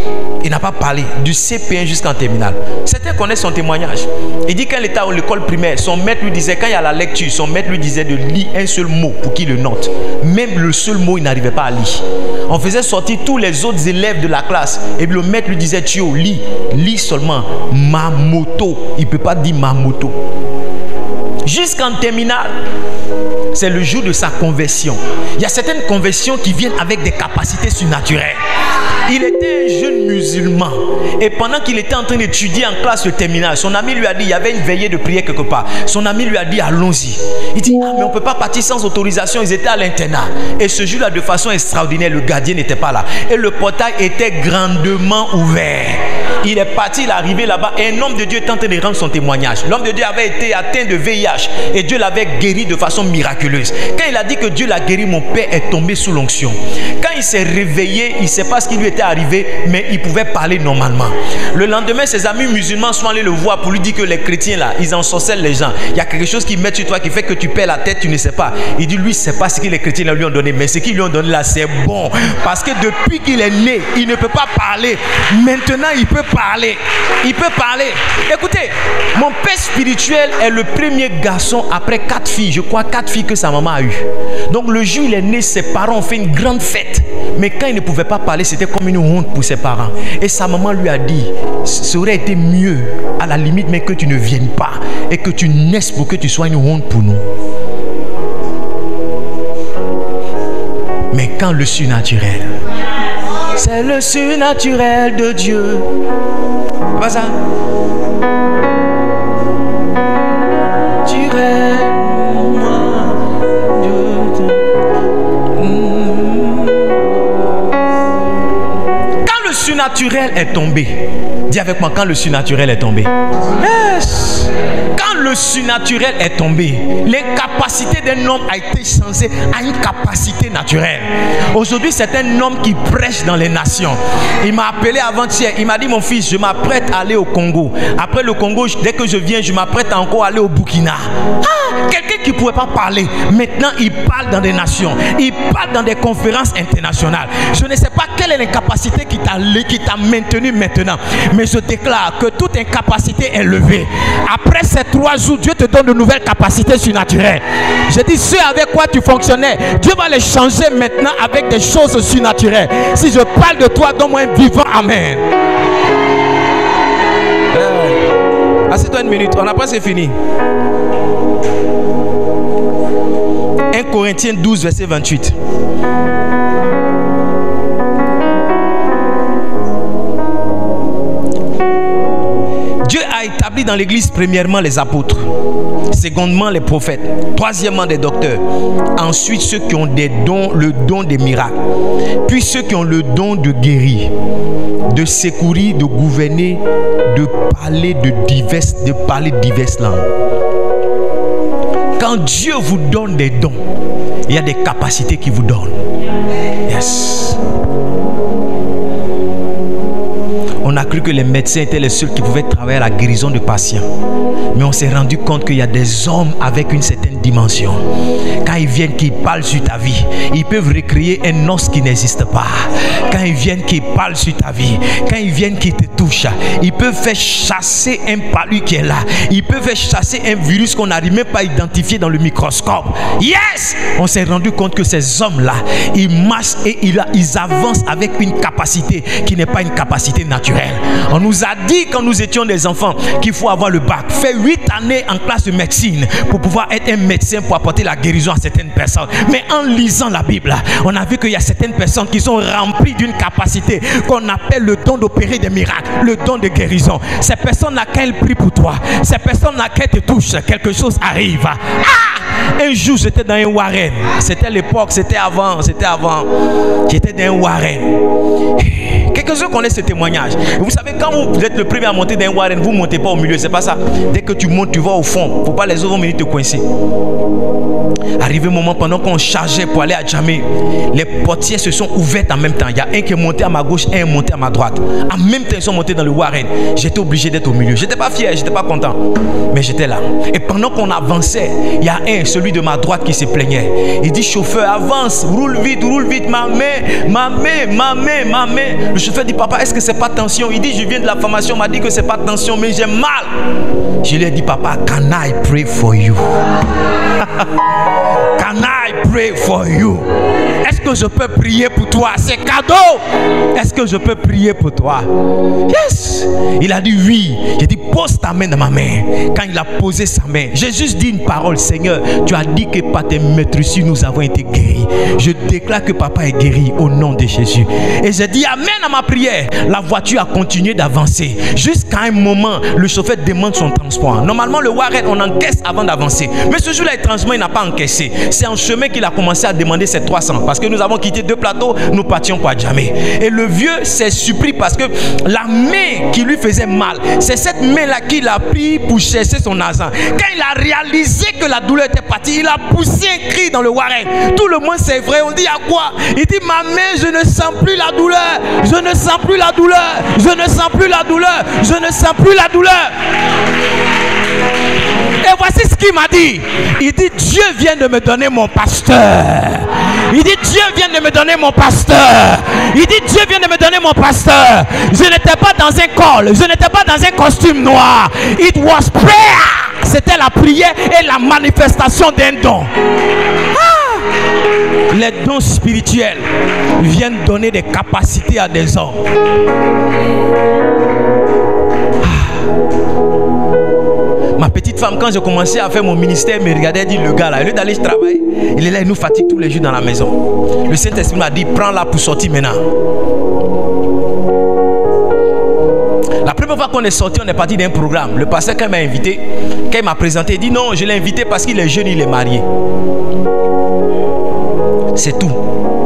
Il n'a pas parlé du C P un jusqu'en terminale. Certains connaissent son témoignage. Il dit quand il était à l'école primaire, son maître lui disait, quand il y a la lecture, son maître lui disait de lire un seul mot pour qu'il le note. Même le seul mot, il n'arrivait pas à lire. On faisait sortir tous les autres élèves de la classe. Et puis le maître lui disait, Thio, lis, lis seulement ma moto. Il ne peut pas dire ma moto. Jusqu'en terminale, c'est le jour de sa conversion. Il y a certaines conversions qui viennent avec des capacités surnaturelles. Il était un jeune musulman. Et pendant qu'il était en train d'étudier en classe de terminale, son ami lui a dit, il y avait une veillée de prière quelque part. Son ami lui a dit, allons-y. Il dit, ah mais on ne peut pas partir sans autorisation. Ils étaient à l'internat. Et ce jour-là, de façon extraordinaire, le gardien n'était pas là. Et le portail était grandement ouvert. Il est parti, il est arrivé là-bas. Et un homme de Dieu est en train de rendre son témoignage. L'homme de Dieu avait été atteint de V I H. Et Dieu l'avait guéri de façon miraculeuse. Quand il a dit que Dieu l'a guéri, mon père est tombé sous l'onction. Quand il s'est réveillé, il ne sait pas ce qui lui était arrivé, mais il pouvait parler normalement. Le lendemain, ses amis musulmans sont allés le voir pour lui dire que les chrétiens là, ils ensorcellent les gens. Il y a quelque chose qui met sur toi qui fait que tu perds la tête, tu ne sais pas. Il dit, lui, ce n'est pas ce que les chrétiens lui ont donné, mais ce qu'ils lui ont donné là, c'est bon. Parce que depuis qu'il est né, il ne peut pas parler. Maintenant, il peut parler. Il peut parler. Écoutez, mon père spirituel est le premier garçon après quatre filles. Je crois quatre filles que sa maman a eues. Donc le jour où il est né, ses parents ont fait une grande fête. Mais quand il ne pouvait pas parler, c'était comme une honte pour ses parents. Et sa maman lui a dit, ça aurait été mieux, à la limite, mais que tu ne viennes pas et que tu naisses pour que tu sois une honte pour nous. Mais quand le surnaturel, c'est le surnaturel de Dieu. C'est pas ça? Tu rêves. Quand le surnaturel est tombé, dis avec moi, quand le surnaturel est tombé. Yes. Quand le surnaturel est tombé, l'incapacité d'un homme a été changée à une capacité naturelle. Aujourd'hui, c'est un homme qui prêche dans les nations. Il m'a appelé avant-hier. Il m'a dit, mon fils, je m'apprête à aller au Congo. Après le Congo, dès que je viens, je m'apprête encore à aller au Burkina. Ah, quelqu'un qui ne pouvait pas parler. Maintenant, il parle dans des nations. Il parle dans des conférences internationales. Je ne sais pas quelle est l'incapacité qui t'a qui t'a maintenu maintenant. Mais je déclare que toute incapacité est levée. Après ces trois jours, Dieu te donne de nouvelles capacités surnaturelles. Je dis, ceux avec quoi tu fonctionnais, Dieu va les changer maintenant avec des choses surnaturelles. Si je parle de toi, donne-moi un vivant amen. Euh, Assieds-toi une minute, on a presque fini. un Corinthiens douze, verset vingt-huit. Dieu a établi dans l'église premièrement les apôtres, secondement les prophètes, troisièmement des docteurs, ensuite ceux qui ont des dons, le don des miracles, puis ceux qui ont le don de guérir, de secourir, de gouverner, de parler de diverses, de parler diverses langues. Quand Dieu vous donne des dons, il y a des capacités qu'il vous donne. Yes. On a cru que les médecins étaient les seuls qui pouvaient travailler à la guérison de patients. Mais on s'est rendu compte qu'il y a des hommes avec une certaine dimension. Quand ils viennent, qu'ils parlent sur ta vie, ils peuvent recréer un os qui n'existe pas. Quand ils viennent, qu'ils parlent sur ta vie, quand ils viennent, qu'ils te touchent, ils peuvent faire chasser un palu qui est là. Ils peuvent faire chasser un virus qu'on n'arrive même pas à identifier dans le microscope. Yes! On s'est rendu compte que ces hommes-là, ils marchent et ils avancent avec une capacité qui n'est pas une capacité naturelle. On nous a dit quand nous étions des enfants qu'il faut avoir le bac, faire huit années en classe de médecine pour pouvoir être un médecin pour apporter la guérison à certaines personnes. Mais en lisant la Bible, on a vu qu'il y a certaines personnes qui sont remplies d'une capacité qu'on appelle le don d'opérer des miracles, le don de guérison. Ces personnes-là, quand elles prient pour toi, ces personnes-là, quand elles te touchent, quelque chose arrive. Ah! Un jour, j'étais dans un warren. C'était l'époque, c'était avant, c'était avant. J'étais dans un warren. Quelques-uns connaissent ce témoignage. Et vous savez, quand vous êtes le premier à monter dans un warren, vous ne montez pas au milieu, c'est pas ça. Dès que tu montes, tu vas au fond. Il ne faut pas les autres vont venir te coincer. Arrivé un moment, pendant qu'on chargeait pour aller à Djamé, les portières se sont ouvertes en même temps. Il y a un qui est monté à ma gauche et un monté à ma droite. En même temps, ils sont montés dans le warren. J'étais obligé d'être au milieu. Je n'étais pas fier, je n'étais pas content. Mais j'étais là. Et pendant qu'on avançait, il y a un, celui de ma droite qui se plaignait. Il dit, chauffeur, avance, roule vite, roule vite, ma main, ma main, ma main, ma main. Le chauffeur dit, papa, est-ce que c'est pas tension? Il dit, je viens de la formation, on m'a dit que c'est pas tension, mais j'ai mal. Je lui ai dit, papa, can I pray for you? Can I pray for you? Est-ce que je peux prier pour toi? C'est cadeau. Est-ce que je peux prier pour toi? Yes. Il a dit oui. J'ai dit, pose ta main dans ma main. Quand il a posé sa main, j'ai juste dit une parole. Seigneur, tu as dit que par tes meurtrissures nous avons été guéris. Je déclare que papa est guéri au nom de Jésus. Et j'ai dit amen à ma prière. La voiture a continué d'avancer. Jusqu'à un moment, le chauffeur demande son transport. Normalement, le Warren, on encaisse avant d'avancer. Mais ce jour-là, étrangement, il n'a pas encaissé. C'est en chemin qu'il a commencé à demander ses trois cents. Parce que nous avons quitté deux plateaux, nous partions pour Adjamé. Et le vieux s'est surpris parce que la main qui lui faisait mal, c'est cette main-là qu'il a pris pour chercher son argent. Quand il a réalisé que la douleur était partie, il a poussé un cri dans le Warren. Tout le monde c'est vrai. On dit à quoi? Il dit, ma main, je ne sens plus la douleur. Je ne sens plus la douleur. Je ne sens plus la douleur. Je ne sens plus la douleur. Et voici ce qu'il m'a dit. Il dit, Dieu vient de me donner mon pasteur. Il dit, Dieu vient de me donner mon pasteur. Il dit, Dieu vient de me donner mon pasteur. Je n'étais pas dans un col. Je n'étais pas dans un costume noir. It was prayer. C'était la prière et la manifestation d'un don. Ah! Les dons spirituels viennent donner des capacités à des hommes. Ma petite femme, quand j'ai commencé à faire mon ministère, me regardait et dit, le gars là, au lieu d'aller travailler, il est là, il nous fatigue tous les jours dans la maison. Le Saint-Esprit m'a dit, prends-la pour sortir maintenant. La première fois qu'on est sorti, on est parti d'un programme. Le pasteur, quand il m'a invité, quand il m'a présenté, il dit, non, je l'ai invité parce qu'il est jeune, il est marié. C'est tout.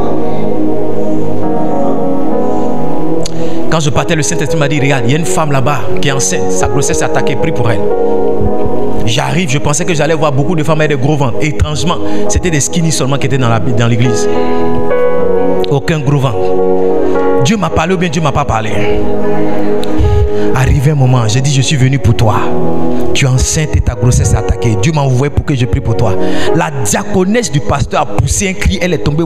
Quand je partais, le Saint-Esprit m'a dit, regarde, il y a une femme là-bas qui est enceinte, sa grossesse est attaquée, prie pour elle. J'arrive, je pensais que j'allais voir beaucoup de femmes avec des gros ventres. Étrangement, c'était des skinny seulement qui étaient dans l'église. Aucun gros ventre. Dieu m'a parlé ou bien Dieu m'a pas parlé. Arrivé un moment, j'ai dit, je suis venu pour toi. Tu es enceinte et ta grossesse est attaquée. Dieu m'a envoyé pour que je prie pour toi. La diaconesse du pasteur a poussé un cri, elle est tombée.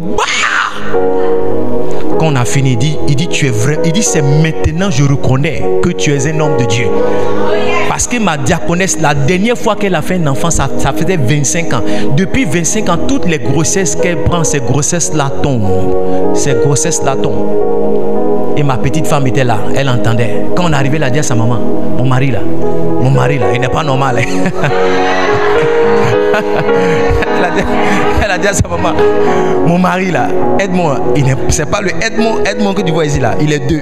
Quand on a fini, il dit, il dit, tu es vrai. Il dit, c'est maintenant je reconnais que tu es un homme de Dieu. Parce que ma diaconesse, la dernière fois qu'elle a fait un enfant, ça, ça faisait vingt-cinq ans. Depuis vingt-cinq ans, toutes les grossesses qu'elle prend, ces grossesses-là tombent. Ces grossesses-là tombent. Et ma petite femme était là, elle entendait. Quand on arrivait, elle a dit à sa maman, mon mari là, mon mari là, il n'est pas normal. Hein? elle, a dit, elle a dit à sa maman, mon mari là, aide-moi. C'est pas le aide-moi, aide-moi que tu vois ici là, il est deux.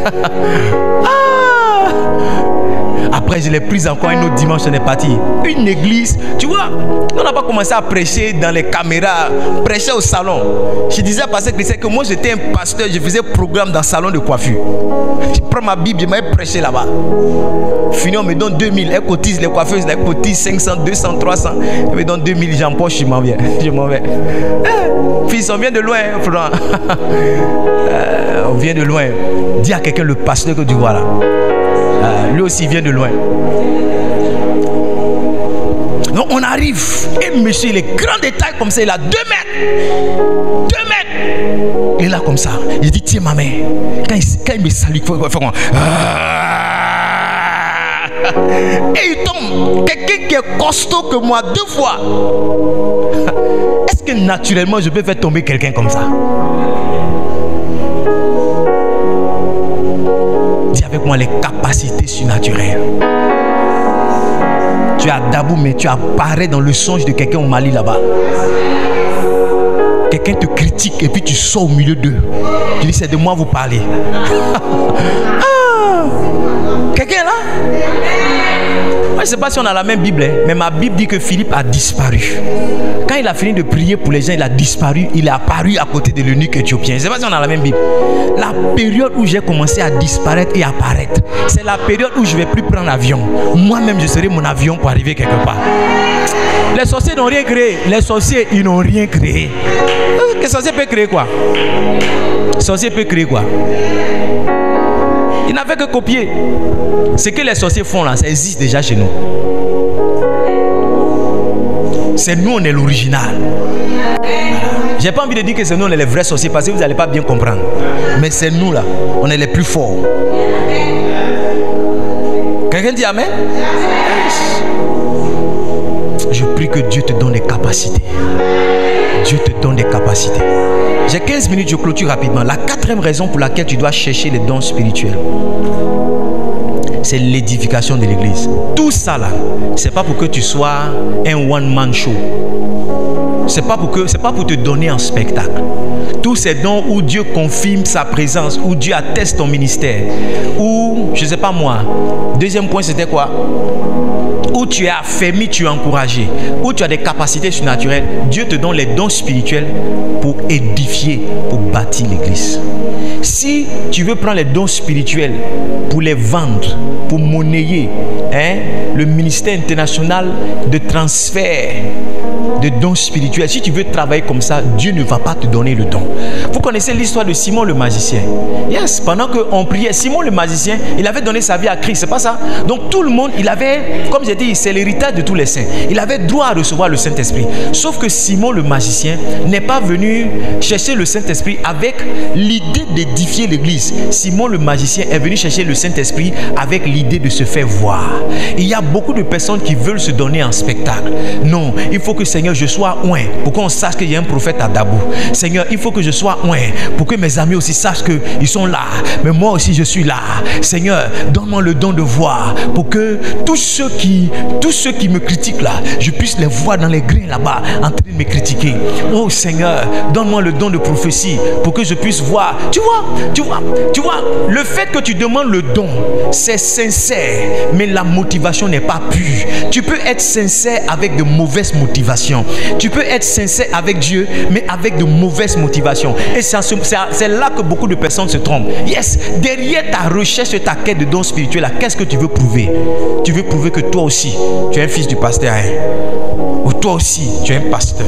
Ah! Après, je l'ai prise encore un autre dimanche, on est parti. Une église, tu vois, on n'a pas commencé à prêcher dans les caméras, prêcher au salon. Je disais à Pasteur Christian que moi j'étais un pasteur, je faisais programme dans le salon de coiffure. Je prends ma Bible, je m'avais prêché là-bas. Fini, on me donne deux mille, elle cotise les coiffeuses, elle cotise cinq cents, deux cents, trois cents. Elle me donne deux mille, j'empoche, je m'en viens. Je m'en vais. Eh, fils, on vient de loin, Florent. euh, on vient de loin. Dis à quelqu'un le pasteur que tu vois là. Euh, lui aussi vient de loin. Donc on arrive et monsieur il est grand détail comme ça, il a deux mètres. Deux mètres. Il est là comme ça. Il dit tiens ma main. Quand il, quand il me salue, il faut, il faut qu'on... Et il tombe. Quelqu'un qui est costaud que moi deux fois. Est-ce que naturellement je peux faire tomber quelqu'un comme ça? Dis avec moi les capacités surnaturelles. Tu es à Dabou, mais tu apparais dans le songe de quelqu'un au Mali là-bas. Quelqu'un te critique et puis tu sors au milieu d'eux. Tu dis c'est de moi vous parlez. Ah, quelqu'un là? Moi, je ne sais pas si on a la même Bible, hein, mais ma Bible dit que Philippe a disparu. Quand il a fini de prier pour les gens, il a disparu. Il est apparu à côté de l'eunuque éthiopien. Je ne sais pas si on a la même Bible. La période où j'ai commencé à disparaître et apparaître, c'est la période où je ne vais plus prendre l'avion. Moi-même, je serai mon avion pour arriver quelque part. Les sorciers n'ont rien créé. Les sorciers, ils n'ont rien créé. Les sorciers peuvent créer quoi? Les sorciers peuvent créer quoi? Ils n'avaient que copier. Ce que les sorciers font là, ça existe déjà chez nous. C'est nous, on est l'original. J'ai pas envie de dire que c'est nous, on est les vrais sorciers parce que vous n'allez pas bien comprendre. Mais c'est nous là, on est les plus forts. Quelqu'un dit amen? Je prie que Dieu te donne des capacités. Dieu te donne des capacités. J'ai quinze minutes, je clôture rapidement. La quatrième raison pour laquelle tu dois chercher les dons spirituels, c'est l'édification de l'église. Tout ça là, c'est pas pour que tu sois un one-man show. C'est pas pour que, c'est pas pour te donner un spectacle. Tous ces dons où Dieu confirme sa présence, où Dieu atteste ton ministère, où, je sais pas moi, deuxième point c'était quoi? Où tu es affermi, tu es encouragé, où tu as des capacités surnaturelles. Dieu te donne les dons spirituels pour édifier, pour bâtir l'église. Si tu veux prendre les dons spirituels pour les vendre, pour monnayer, hein, le ministère international de transfert de dons spirituels, si tu veux travailler comme ça, Dieu ne va pas te donner le don. Vous connaissez l'histoire de Simon le magicien. Yes, pendant qu'on priait, Simon le magicien, il avait donné sa vie à Christ, c'est pas ça? Donc tout le monde, il avait, comme j'ai dit, c'est l'héritage de tous les saints. Il avait droit à recevoir le Saint-Esprit. Sauf que Simon le magicien n'est pas venu chercher le Saint-Esprit avec l'idée d'édifier l'église. Simon le magicien est venu chercher le Saint-Esprit avec l'idée de se faire voir. Il y a beaucoup de personnes qui veulent se donner en spectacle. Non, il faut que Seigneur, je sois oint pour qu'on sache qu'il y a un prophète à Dabou. Seigneur, il faut que je sois oint pour que mes amis aussi sachent qu'ils sont là. Mais moi aussi, je suis là. Seigneur, donne-moi le don de voir pour que tous ceux qui, tous ceux qui me critiquent là, je puisse les voir dans les grains là-bas en train de me critiquer. Oh Seigneur, donne-moi le don de prophétie pour que je puisse voir. Tu vois, tu vois, tu vois, le fait que tu demandes le don, c'est sincère, mais la motivation n'est pas pure. Tu peux être sincère avec de mauvaises motivations. Tu peux être sincère avec Dieu, mais avec de mauvaises motivations. Et c'est là que beaucoup de personnes se trompent. Yes, derrière ta recherche, ta quête de dons spirituels, qu'est-ce que tu veux prouver? Tu veux prouver que toi aussi, tu es un fils du pasteur. Hein? Ou toi aussi, tu es un pasteur.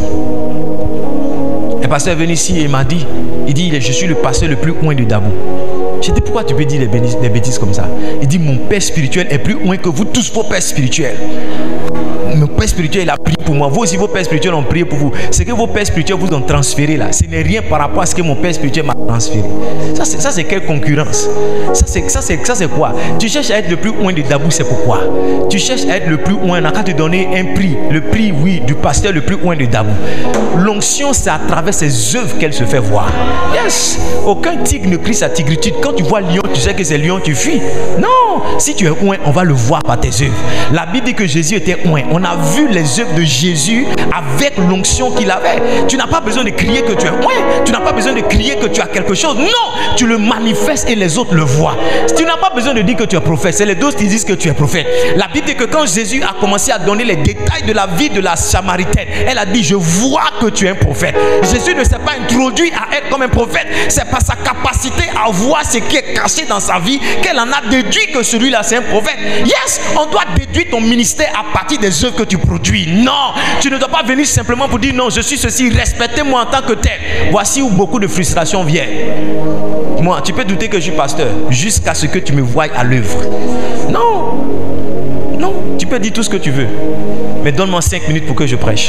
Un pasteur est venu ici et il m'a dit, il dit, je suis le pasteur le plus oint de Dabou. J'ai dit, pourquoi tu peux dire des bêtises, des bêtises comme ça? Il dit, mon père spirituel est plus oint que vous tous vos pères spirituels. Mon père spirituel, il a prié pour moi. Vous aussi, vos pères spirituels ont prié pour vous. Ce que vos pères spirituels vous ont transféré là, ce n'est rien par rapport à ce que mon père spirituel m'a transféré. Ça, c'est quelle concurrence? Ça, c'est ça, c'est ça, c'est quoi? Tu cherches à être le plus oint de Dabou, c'est pourquoi? Tu cherches à être le plus oint, on a qu'à te donner un prix. Le prix, oui, du pasteur le plus oint de Dabou. L'onction, c'est à travers ses œuvres qu'elle se fait voir. Yes! Aucun tigre ne crie sa tigritude. Quand tu vois lion, tu sais que c'est lion, tu fuis. Non! Si tu es oint, on va le voir par tes œuvres. La Bible dit que Jésus était oint. On a vu les œuvres de Jésus avec l'onction qu'il avait. Tu n'as pas besoin de crier que tu es oint. Tu n'as pas besoin de crier que tu as quelque chose. Non! Tu le manifestes et les autres le voient. Tu n'as pas besoin de dire que tu es prophète. C'est les d'autres qui disent que tu es prophète. La Bible dit que quand Jésus a commencé à donner les détails de la vie de la Samaritaine, elle a dit, je vois que tu es un prophète. Jésus ne s'est pas introduit à être comme un prophète. C'est par sa capacité à voir ce qui est caché dans sa vie qu'elle en a déduit que celui-là c'est un prophète. Yes, on doit déduire ton ministère à partir des œuvres que tu produis. Non, tu ne dois pas venir simplement pour dire non, je suis ceci, respectez-moi en tant que tel. Voici où beaucoup de frustration vient. Moi, tu peux douter que je suis pasteur jusqu'à ce que tu me voies à l'œuvre. Non, non, tu peux dire tout ce que tu veux, mais donne-moi cinq minutes pour que je prêche.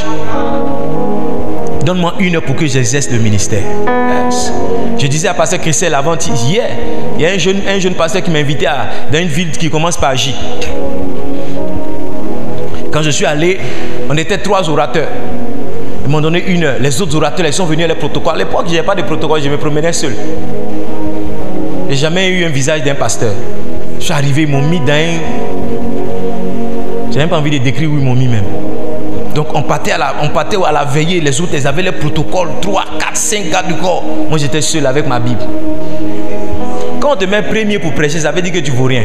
Donne-moi une heure pour que j'exerce le ministère. Yes. Je disais à pasteur Christelle avant hier, il y a un jeune, un jeune pasteur qui m'a invité à, dans une ville qui commence par J. Quand je suis allé, on était trois orateurs. Ils m'ont donné une heure. Les autres orateurs, ils sont venus à les protocoles. À l'époque, je n'avais pas de protocole, je me promenais seul. Je n'ai jamais eu un visage d'un pasteur. Je suis arrivé, ils m'ont mis dans un... Je n'ai même pas envie de décrire où ils m'ont mis même. Donc on partait, à la, on partait à la veillée, les autres ils avaient les protocoles, trois, quatre, cinq gars du corps. Moi j'étais seul avec ma Bible. Quand on te met premier pour prêcher, ça veut dire que tu ne vaux rien.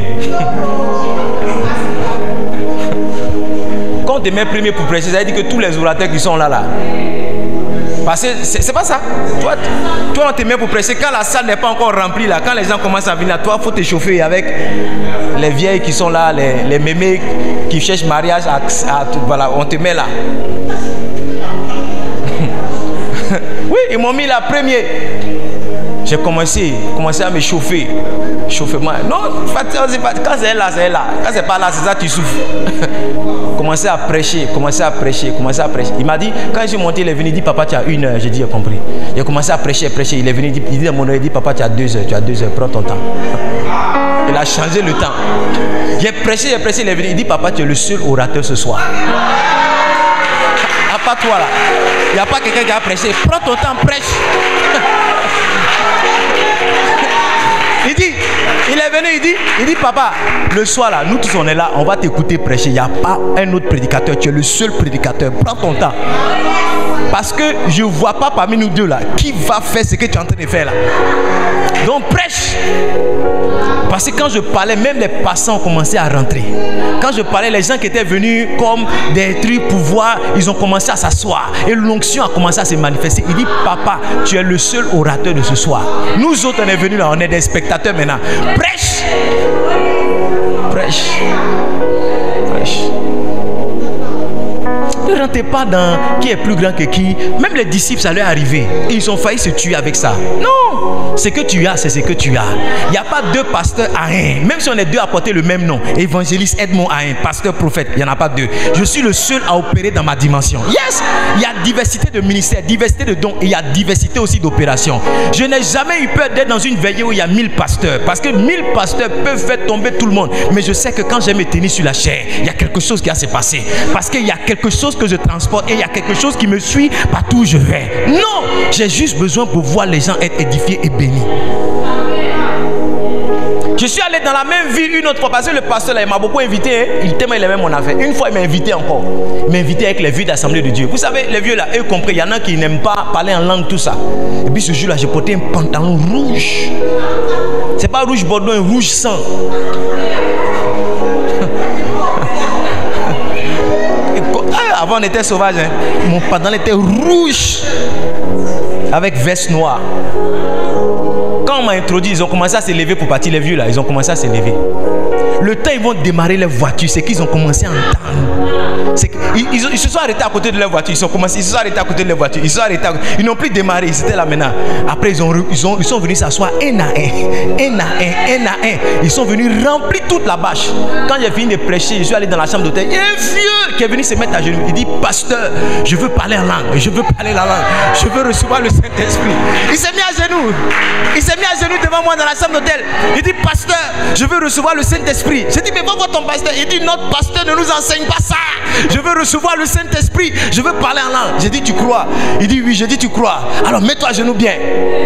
Quand on te met premier pour prêcher, ça veut dire que tous les orateurs qui sont là, là. Parce que c'est pas ça. Toi, toi, on te met pour prêcher. Quand la salle n'est pas encore remplie, là, quand les gens commencent à venir, toi, il faut te chauffer avec les vieilles qui sont là, les, les mémés qui cherchent mariage. À, à, voilà, on te met là. Oui, ils m'ont mis la première. j'ai commencé, commencé à me chauffer. Chauffement. Non, quand c'est là, c'est là. Quand c'est pas là, c'est ça, tu souffres. Commencer à prêcher, commencer à prêcher, commencer à prêcher. Il m'a dit, quand je suis monté, il est venu, il dit, papa, tu as une heure. J'ai dit, j'ai compris. Il a commencé à prêcher, prêcher. Il est venu, il dit, il dit à mon oreille, il dit, papa, tu as deux heures, tu as deux heures, prends ton temps. Il a changé le temps. J'ai prêché, j'ai prêché, il est venu, il dit, papa, tu es le seul orateur ce soir. À part toi là. Il n'y a pas quelqu'un qui a prêché. Prends ton temps, prêche. Il dit, il est venu, il dit, il dit, papa, le soir là, nous tous on est là, on va t'écouter prêcher. Il n'y a pas un autre prédicateur, tu es le seul prédicateur. Prends ton temps. Parce que je ne vois pas parmi nous deux là, qui va faire ce que tu es en train de faire là. Donc prêche. Parce que quand je parlais, même les passants ont commencé à rentrer. Quand je parlais, les gens qui étaient venus comme des trucs pour voir, ils ont commencé à s'asseoir. Et l'onction a commencé à se manifester. Il dit, papa, tu es le seul orateur de ce soir. Nous autres, on est venus là, on est des spectateurs maintenant. Prêche. Prêche. Prêche. Ne rentrez pas dans qui est plus grand que qui. Même les disciples, ça leur est arrivé. Et ils ont failli se tuer avec ça. Non. Ce que tu as, c'est ce que tu as. Il n'y a pas deux pasteurs à un. Même si on est deux à porter le même nom. Évangéliste Edmond à un. Pasteur prophète, il n'y en a pas deux. Je suis le seul à opérer dans ma dimension. Yes. Il y a diversité de ministères, diversité de dons. Et il y a diversité aussi d'opérations. Je n'ai jamais eu peur d'être dans une veillée où il y a mille pasteurs. Parce que mille pasteurs peuvent faire tomber tout le monde. Mais je sais que quand j'ai me tenir sur la chair, il y a quelque chose qui va se passer. Parce qu'il y a quelque chose que je transporte et il y a quelque chose qui me suit partout où je vais. Non, j'ai juste besoin pour voir les gens être édifiés et bénis. Je suis allé dans la même ville une autre fois parce que le pasteur là, il m'a beaucoup invité. Hein. Il tellement il aimait mon affaire. Une fois il m'a invité encore. Il m'a invité avec les vieux d'Assemblée de Dieu. Vous savez, les vieux là, eux compris. Il y en a qui n'aiment pas parler en langue, tout ça. Et puis ce jour-là, j'ai porté un pantalon rouge. C'est pas rouge bordeaux, un rouge sang. Avant on était sauvage, hein. Mon pantalon était rouge avec veste noire. Quand on m'a introduit, ils ont commencé à se lever pour partir. Les vieux là, ils ont commencé à se lever. Le temps ils vont démarrer les voitures, c'est qu'ils ont commencé à entendre. Ils, ils, ils se sont arrêtés à côté de leur voiture. Ils, sont commencé, ils se sont arrêtés à côté de leur voiture. Ils se sont arrêtés à, ils n'ont plus démarré, ils étaient là maintenant. Après ils, ont, ils, ont, ils sont venus s'asseoir un à un, un à un, un à un. Ils sont venus remplir toute la bâche. Quand j'ai fini de prêcher, je suis allé dans la chambre d'hôtel. Il y a un vieux qui est venu se mettre à genoux. Il dit, pasteur, je veux parler en langue. Je veux parler la langue. Je veux recevoir le Saint-Esprit. Il s'est mis à genoux. Il s'est mis à genoux devant moi dans la chambre d'hôtel. Il dit, pasteur, je veux recevoir le Saint-Esprit. J'ai dit, mais va voir ton pasteur. Il dit, notre pasteur ne nous enseigne pas ça. Je veux recevoir le Saint-Esprit. Je veux parler en langue. J'ai dit, tu crois? Il dit, oui. J'ai dit, tu crois? Alors mets-toi à genoux bien.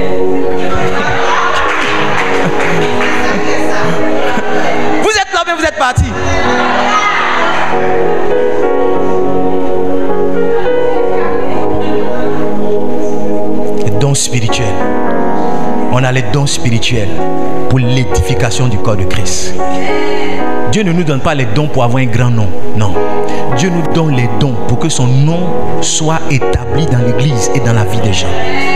Vous êtes là, mais vous êtes parti. Les dons spirituels. On a les dons spirituels pour l'édification du corps de Christ. Dieu ne nous donne pas les dons pour avoir un grand nom. Non. Dieu nous donne les dons pour que son nom soit établi dans l'église et dans la vie des gens.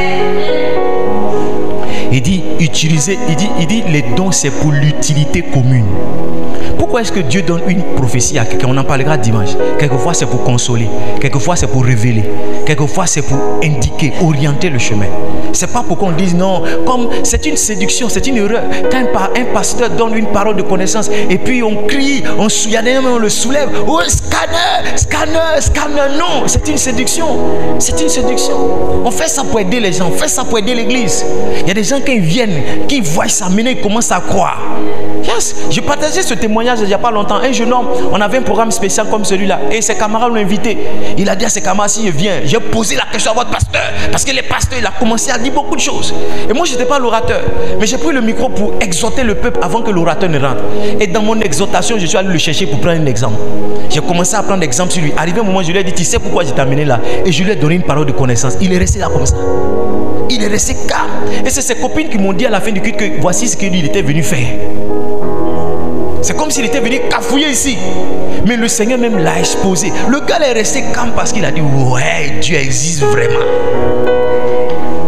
Il dit, utiliser, il dit, il dit les dons c'est pour l'utilité commune. Pourquoi est-ce que Dieu donne une prophétie à quelqu'un? On en parlera dimanche. Quelquefois c'est pour consoler, quelquefois c'est pour révéler, quelquefois c'est pour indiquer, orienter le chemin. C'est pas pour qu'on dise non, comme c'est une séduction, c'est une erreur. Quand un pasteur donne une parole de connaissance et puis on crie, on, il y a des gens, on le soulève, oh scanner, scanner, scanner, non, c'est une séduction, c'est une séduction. On fait ça pour aider les gens, on fait ça pour aider l'église. Il y a des gens qui viennent, qui voient ça, maintenant ils commencent à croire. Yes. J'ai partagé ce témoignage il n'y a pas longtemps. Un jeune homme, on avait un programme spécial comme celui-là et ses camarades l'ont invité. Il a dit à ses camarades, si je viens, j'ai posé la question à votre pasteur parce que les pasteurs, il a commencé à dire beaucoup de choses. Et moi, je n'étais pas l'orateur, mais j'ai pris le micro pour exhorter le peuple avant que l'orateur ne rentre. Et dans mon exhortation, je suis allé le chercher pour prendre un exemple. J'ai commencé à prendre l'exemple sur lui. Arrivé un moment, je lui ai dit, tu sais pourquoi je t'ai amené là? Et je lui ai donné une parole de connaissance. Il est resté là comme ça. Il est resté calme. Et c'est ses copines qui m'ont dit à la fin du culte que voici ce qu'il était venu faire. C'est comme s'il était venu cafouiller ici. Mais le Seigneur même l'a exposé. Le gars est resté calme parce qu'il a dit, ouais, Dieu existe vraiment.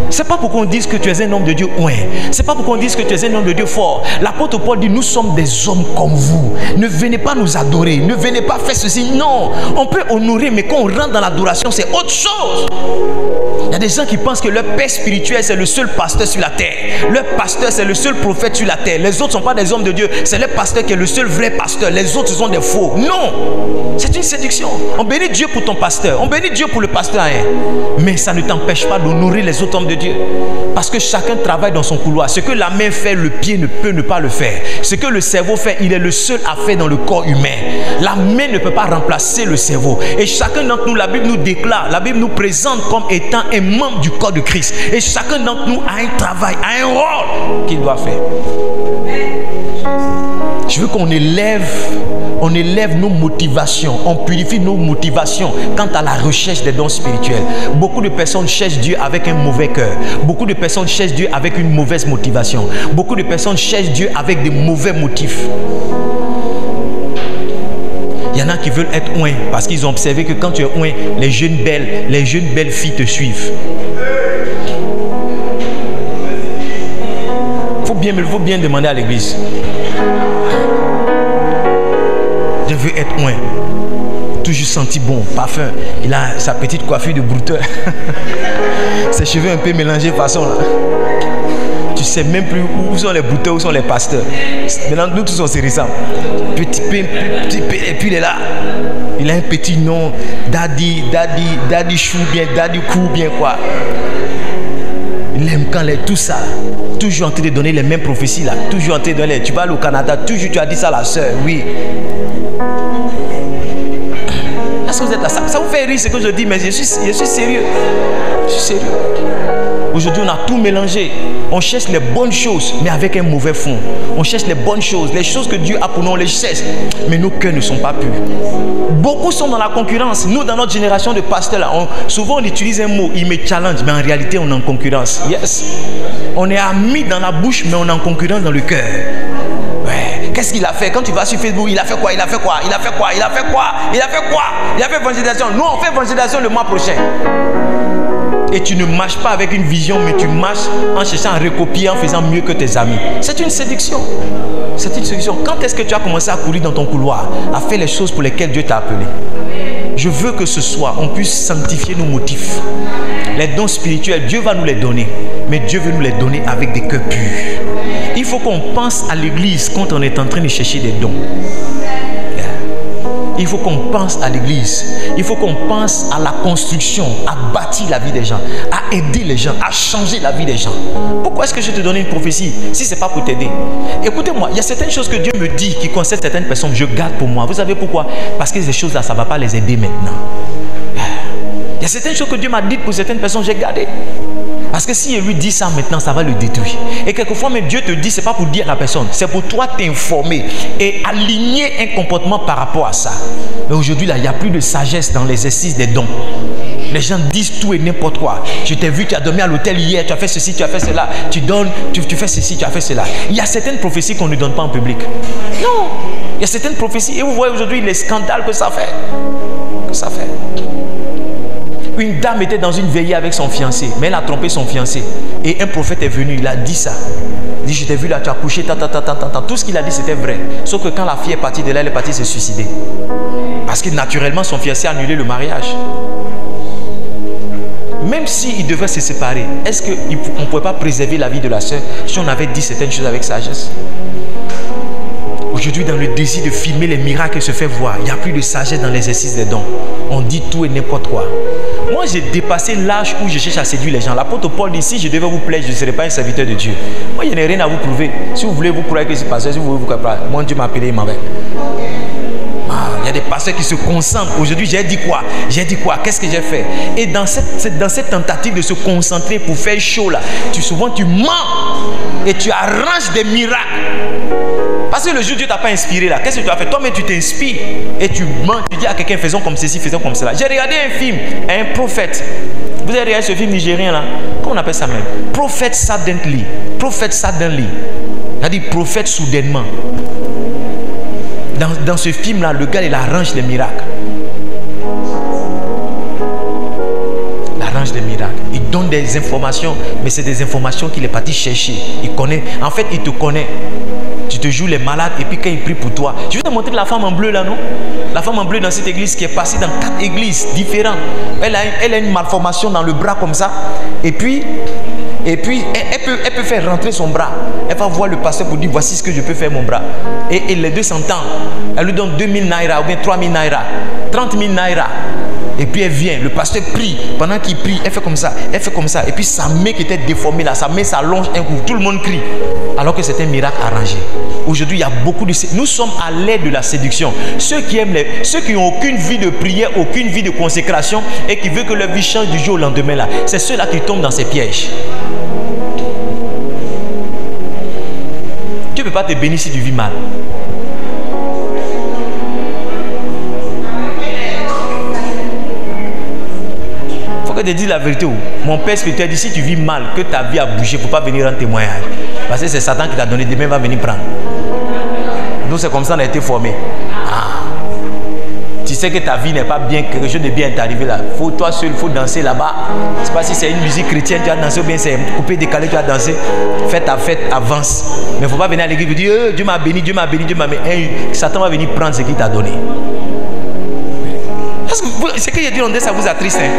C'est pas pour qu'on dise que tu es un homme de Dieu ouais. C'est pas pour qu'on dise que tu es un homme de Dieu fort. L'apôtre Paul dit, nous sommes des hommes comme vous. Ne venez pas nous adorer. Ne venez pas faire ceci. Non, on peut honorer, mais quand on rentre dans l'adoration, c'est autre chose. Il y a des gens qui pensent que leur père spirituel, c'est le seul pasteur sur la terre. Leur pasteur, c'est le seul prophète sur la terre. Les autres ne sont pas des hommes de Dieu. C'est le pasteur qui est le seul vrai pasteur. Les autres sont des faux. Non, c'est une séduction. On bénit Dieu pour ton pasteur. On bénit Dieu pour le pasteur. Hein. Mais ça ne t'empêche pas d'honorer les autres hommes de Dieu. Parce que chacun travaille dans son couloir. Ce que la main fait, le pied ne peut ne pas le faire. Ce que le cerveau fait, il est le seul à faire dans le corps humain. La main ne peut pas remplacer le cerveau. Et chacun d'entre nous, la Bible nous déclare, la Bible nous présente comme étant un membre du corps de Christ. Et chacun d'entre nous a un travail, a un rôle qu'il doit faire. Je veux qu'on élève, on élève nos motivations, on purifie nos motivations quant à la recherche des dons spirituels. Beaucoup de personnes cherchent Dieu avec un mauvais cœur. Beaucoup de personnes cherchent Dieu avec une mauvaise motivation. Beaucoup de personnes cherchent Dieu avec des mauvais motifs. Il y en a qui veulent être oints parce qu'ils ont observé que quand tu es oint, les jeunes belles, les jeunes belles filles te suivent. Faut bien, il faut bien demander à l'église. Je veux être oint. Toujours senti bon, parfum. Il a sa petite coiffure de brouteur. Ses cheveux un peu mélangés façon là. Tu sais même plus où sont les brouteurs, où sont les pasteurs. Maintenant, nous tous on se ressemble. Petit peu, petit peu, et puis il est là. Il a un petit nom, Daddy, Daddy, Daddy Chou bien, Daddy Cou bien quoi. Il aime quand les tout ça. Toujours en train de donner les mêmes prophéties là. Toujours en train de donner. Tu vas aller au Canada, toujours tu as dit ça à la soeur, oui. Est-ce que vous êtes là? Ça, ça vous fait rire ce que je dis, mais je suis, je suis sérieux. Je suis sérieux. Aujourd'hui, on a tout mélangé. On cherche les bonnes choses, mais avec un mauvais fond. On cherche les bonnes choses, les choses que Dieu a pour nous, on les cherche. Mais nos cœurs ne sont pas purs. Beaucoup sont dans la concurrence. Nous, dans notre génération de pasteurs, là, on, souvent on utilise un mot, il me challenge, mais en réalité, on est en concurrence. Yes. On est amis dans la bouche, mais on est en concurrence dans le cœur. Ouais. Qu'est-ce qu'il a fait? Quand tu vas sur Facebook, il a fait quoi? Il a fait quoi? Il a fait quoi? Il a fait quoi? Il a fait quoi? Il a fait évangélisation. Nous, on fait évangélisation le mois prochain. Et tu ne marches pas avec une vision, mais tu marches en cherchant à recopier, en faisant mieux que tes amis. C'est une séduction. C'est une séduction. Quand est-ce que tu as commencé à courir dans ton couloir, à faire les choses pour lesquelles Dieu t'a appelé? Je veux que ce soir, on puisse sanctifier nos motifs. Les dons spirituels, Dieu va nous les donner. Mais Dieu veut nous les donner avec des cœurs purs. Il faut qu'on pense à l'église quand on est en train de chercher des dons. Il faut qu'on pense à l'église. Il faut qu'on pense à la construction, à bâtir la vie des gens, à aider les gens, à changer la vie des gens. Pourquoi est-ce que je te donne une prophétie si ce n'est pas pour t'aider? Écoutez-moi, il y a certaines choses que Dieu me dit qui concernent certaines personnes, je garde pour moi. Vous savez pourquoi? Parce que ces choses-là, ça ne va pas les aider maintenant. Il y a certaines choses que Dieu m'a dites pour certaines personnes, j'ai gardé. Parce que si il lui dit ça maintenant, ça va le détruire. Et quelquefois, même Dieu te dit, ce n'est pas pour dire à la personne, c'est pour toi t'informer et aligner un comportement par rapport à ça. Mais aujourd'hui, là, il n'y a plus de sagesse dans l'exercice des dons. Les gens disent tout et n'importe quoi. Je t'ai vu, tu as dormi à l'hôtel hier, tu as fait ceci, tu as fait cela. Tu donnes, tu, tu fais ceci, tu as fait cela. Il y a certaines prophéties qu'on ne donne pas en public. Non. Il y a certaines prophéties. Et vous voyez aujourd'hui les scandales que ça fait. Que ça fait. Une dame était dans une veillée avec son fiancé, mais elle a trompé son fiancé. Et un prophète est venu, il a dit ça. Il dit, je t'ai vu là, tu as couché, ta, ta, ta, ta, ta, ta. Tout ce qu'il a dit, c'était vrai. Sauf que quand la fille est partie de là, elle est partie se suicider. Parce que naturellement, son fiancé a annulé le mariage. Même s'il devait se séparer, est-ce qu'on ne pouvait pas préserver la vie de la sœur si on avait dit certaines choses avec sagesse? Aujourd'hui, dans le désir de filmer les miracles et se faire voir, il n'y a plus de sagesse dans l'exercice des dons. On dit tout et n'importe quoi. Moi, j'ai dépassé l'âge où je cherche à séduire les gens. L'apôtre Paul dit, si je devais vous plaire, je ne serais pas un serviteur de Dieu. Moi, je n'ai rien à vous prouver. Si vous voulez vous prouver que c'est passé, si vous voulez vous prouver, mon Dieu m'a appelé, il m'avait. Ah, il y a des pasteurs qui se concentrent. Aujourd'hui, j'ai dit quoi? J'ai dit quoi? Qu'est-ce que j'ai fait? Et dans cette, dans cette tentative de se concentrer pour faire chaud là, tu, souvent tu mens et tu arranges des miracles. Parce que le jour où Dieu ne t'a pas inspiré là, qu'est-ce que tu as fait? Toi-même tu t'inspires et tu mens, tu dis à quelqu'un faisons comme ceci, faisons comme cela. J'ai regardé un film, un prophète. Vous avez regardé ce film nigérien là? Comment on appelle ça même? Prophète suddenly. Prophète suddenly. C'est-à-dire prophète soudainement. Dans, dans ce film là, le gars il arrange les miracles. Il arrange les miracles. Il donne des, des informations, mais c'est des informations qu'il est parti chercher. Il connaît. En fait, il te connaît. Tu te joues les malades et puis quand il prie pour toi. Je vais te montrer la femme en bleu là, non? La femme en bleu dans cette église qui est passée dans quatre églises différentes. Elle a, elle a une malformation dans le bras comme ça. Et puis, et puis elle, elle, peut, elle peut faire rentrer son bras. Elle va voir le pasteur pour dire voici ce que je peux faire mon bras. Et, et les deux s'entendent. Elle lui donne deux mille naira ou bien trois mille naira, trente mille naira. Et puis elle vient, le pasteur prie. Pendant qu'il prie, elle fait comme ça, elle fait comme ça. Et puis sa main qui était déformée là, sa main s'allonge un coup. Tout le monde crie. Alors que c'est un miracle arrangé. Aujourd'hui, il y a beaucoup de... Nous sommes à l'aide de la séduction. Ceux qui aiment les... Ceux qui n'ont aucune vie de prière, aucune vie de consécration et qui veulent que leur vie change du jour au lendemain là, c'est ceux-là qui tombent dans ces pièges. Tu ne peux pas te bénir si tu vis mal. Que te dis la vérité. Mon père spirituel dit si tu vis mal, que ta vie a bougé, il ne faut pas venir rendre témoignage. Parce que c'est Satan qui t'a donné, demain va venir prendre. Nous, c'est comme ça qu'on a été formés. Ah. Tu sais que ta vie n'est pas bien, quelque chose de bien est arrivé là. Faut toi seul, il faut danser là-bas. Je ne sais pas si c'est une musique chrétienne, tu vas danser ou bien c'est coupé, décalé, tu vas danser. Fais ta fête, avance. Mais il ne faut pas venir à l'église et dire oh, Dieu m'a béni, Dieu m'a béni, Dieu m'a béni. Hey, Satan va venir prendre ce qu'il t'a donné. Ce que j'ai dit, ça vous attriste. Hein?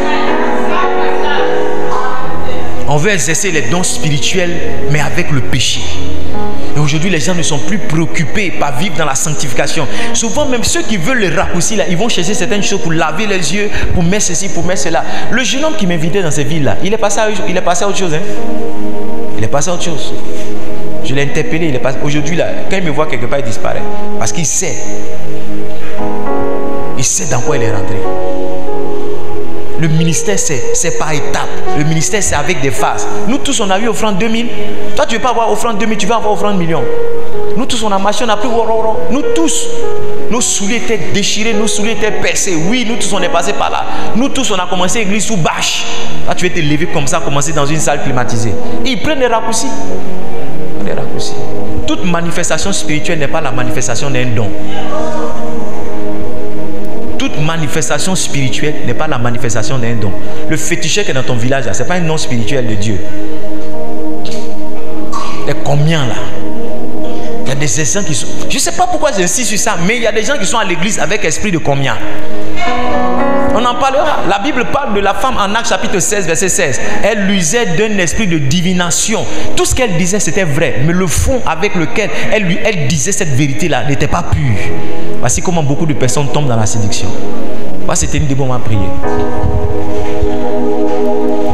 On veut exercer les dons spirituels, mais avec le péché. Et aujourd'hui, les gens ne sont plus préoccupés par vivre dans la sanctification. Souvent, même ceux qui veulent le raccourcir, là, ils vont chercher certaines choses pour laver les yeux, pour mettre ceci, pour mettre cela. Le jeune homme qui m'invitait dans cette ville-là, il est passé à, il est passé à autre chose. Hein? Il est passé à autre chose. Je l'ai interpellé. Il est passé. Aujourd'hui, là, quand il me voit quelque part, il disparaît. Parce qu'il sait. Il sait dans quoi il est rentré. Le ministère, c'est par étapes. Le ministère, c'est avec des phases. Nous tous, on a eu offrande deux mille. Toi, tu ne veux pas avoir offrande deux mille, tu vas avoir offrande million. Nous tous, on a marché, on a pris. Nous tous, nos souliers étaient déchirés, nos souliers étaient percés. Oui, nous tous, on est passé par là. Nous tous, on a commencé l'église sous bâche. Là, tu veux te lever comme ça, commencer dans une salle climatisée. Ils prennent des raccourcis. Des raccourcis. Toute manifestation spirituelle n'est pas la manifestation d'un don. Toute manifestation spirituelle n'est pas la manifestation d'un don. Le féticheur qui est dans ton village, ce n'est pas un nom spirituel de Dieu. Et combien là? Il y a des gens qui sont... Je ne sais pas pourquoi j'insiste sur ça, mais il y a des gens qui sont à l'église avec esprit de combien? On en parlera. La Bible parle de la femme en Actes chapitre seize, verset seize. Elle luisait d'un esprit de divination. Tout ce qu'elle disait, c'était vrai. Mais le fond avec lequel elle, lui, elle disait cette vérité-là n'était pas pur. Voici comment beaucoup de personnes tombent dans la séduction. Moi, c'était une des bons à prier.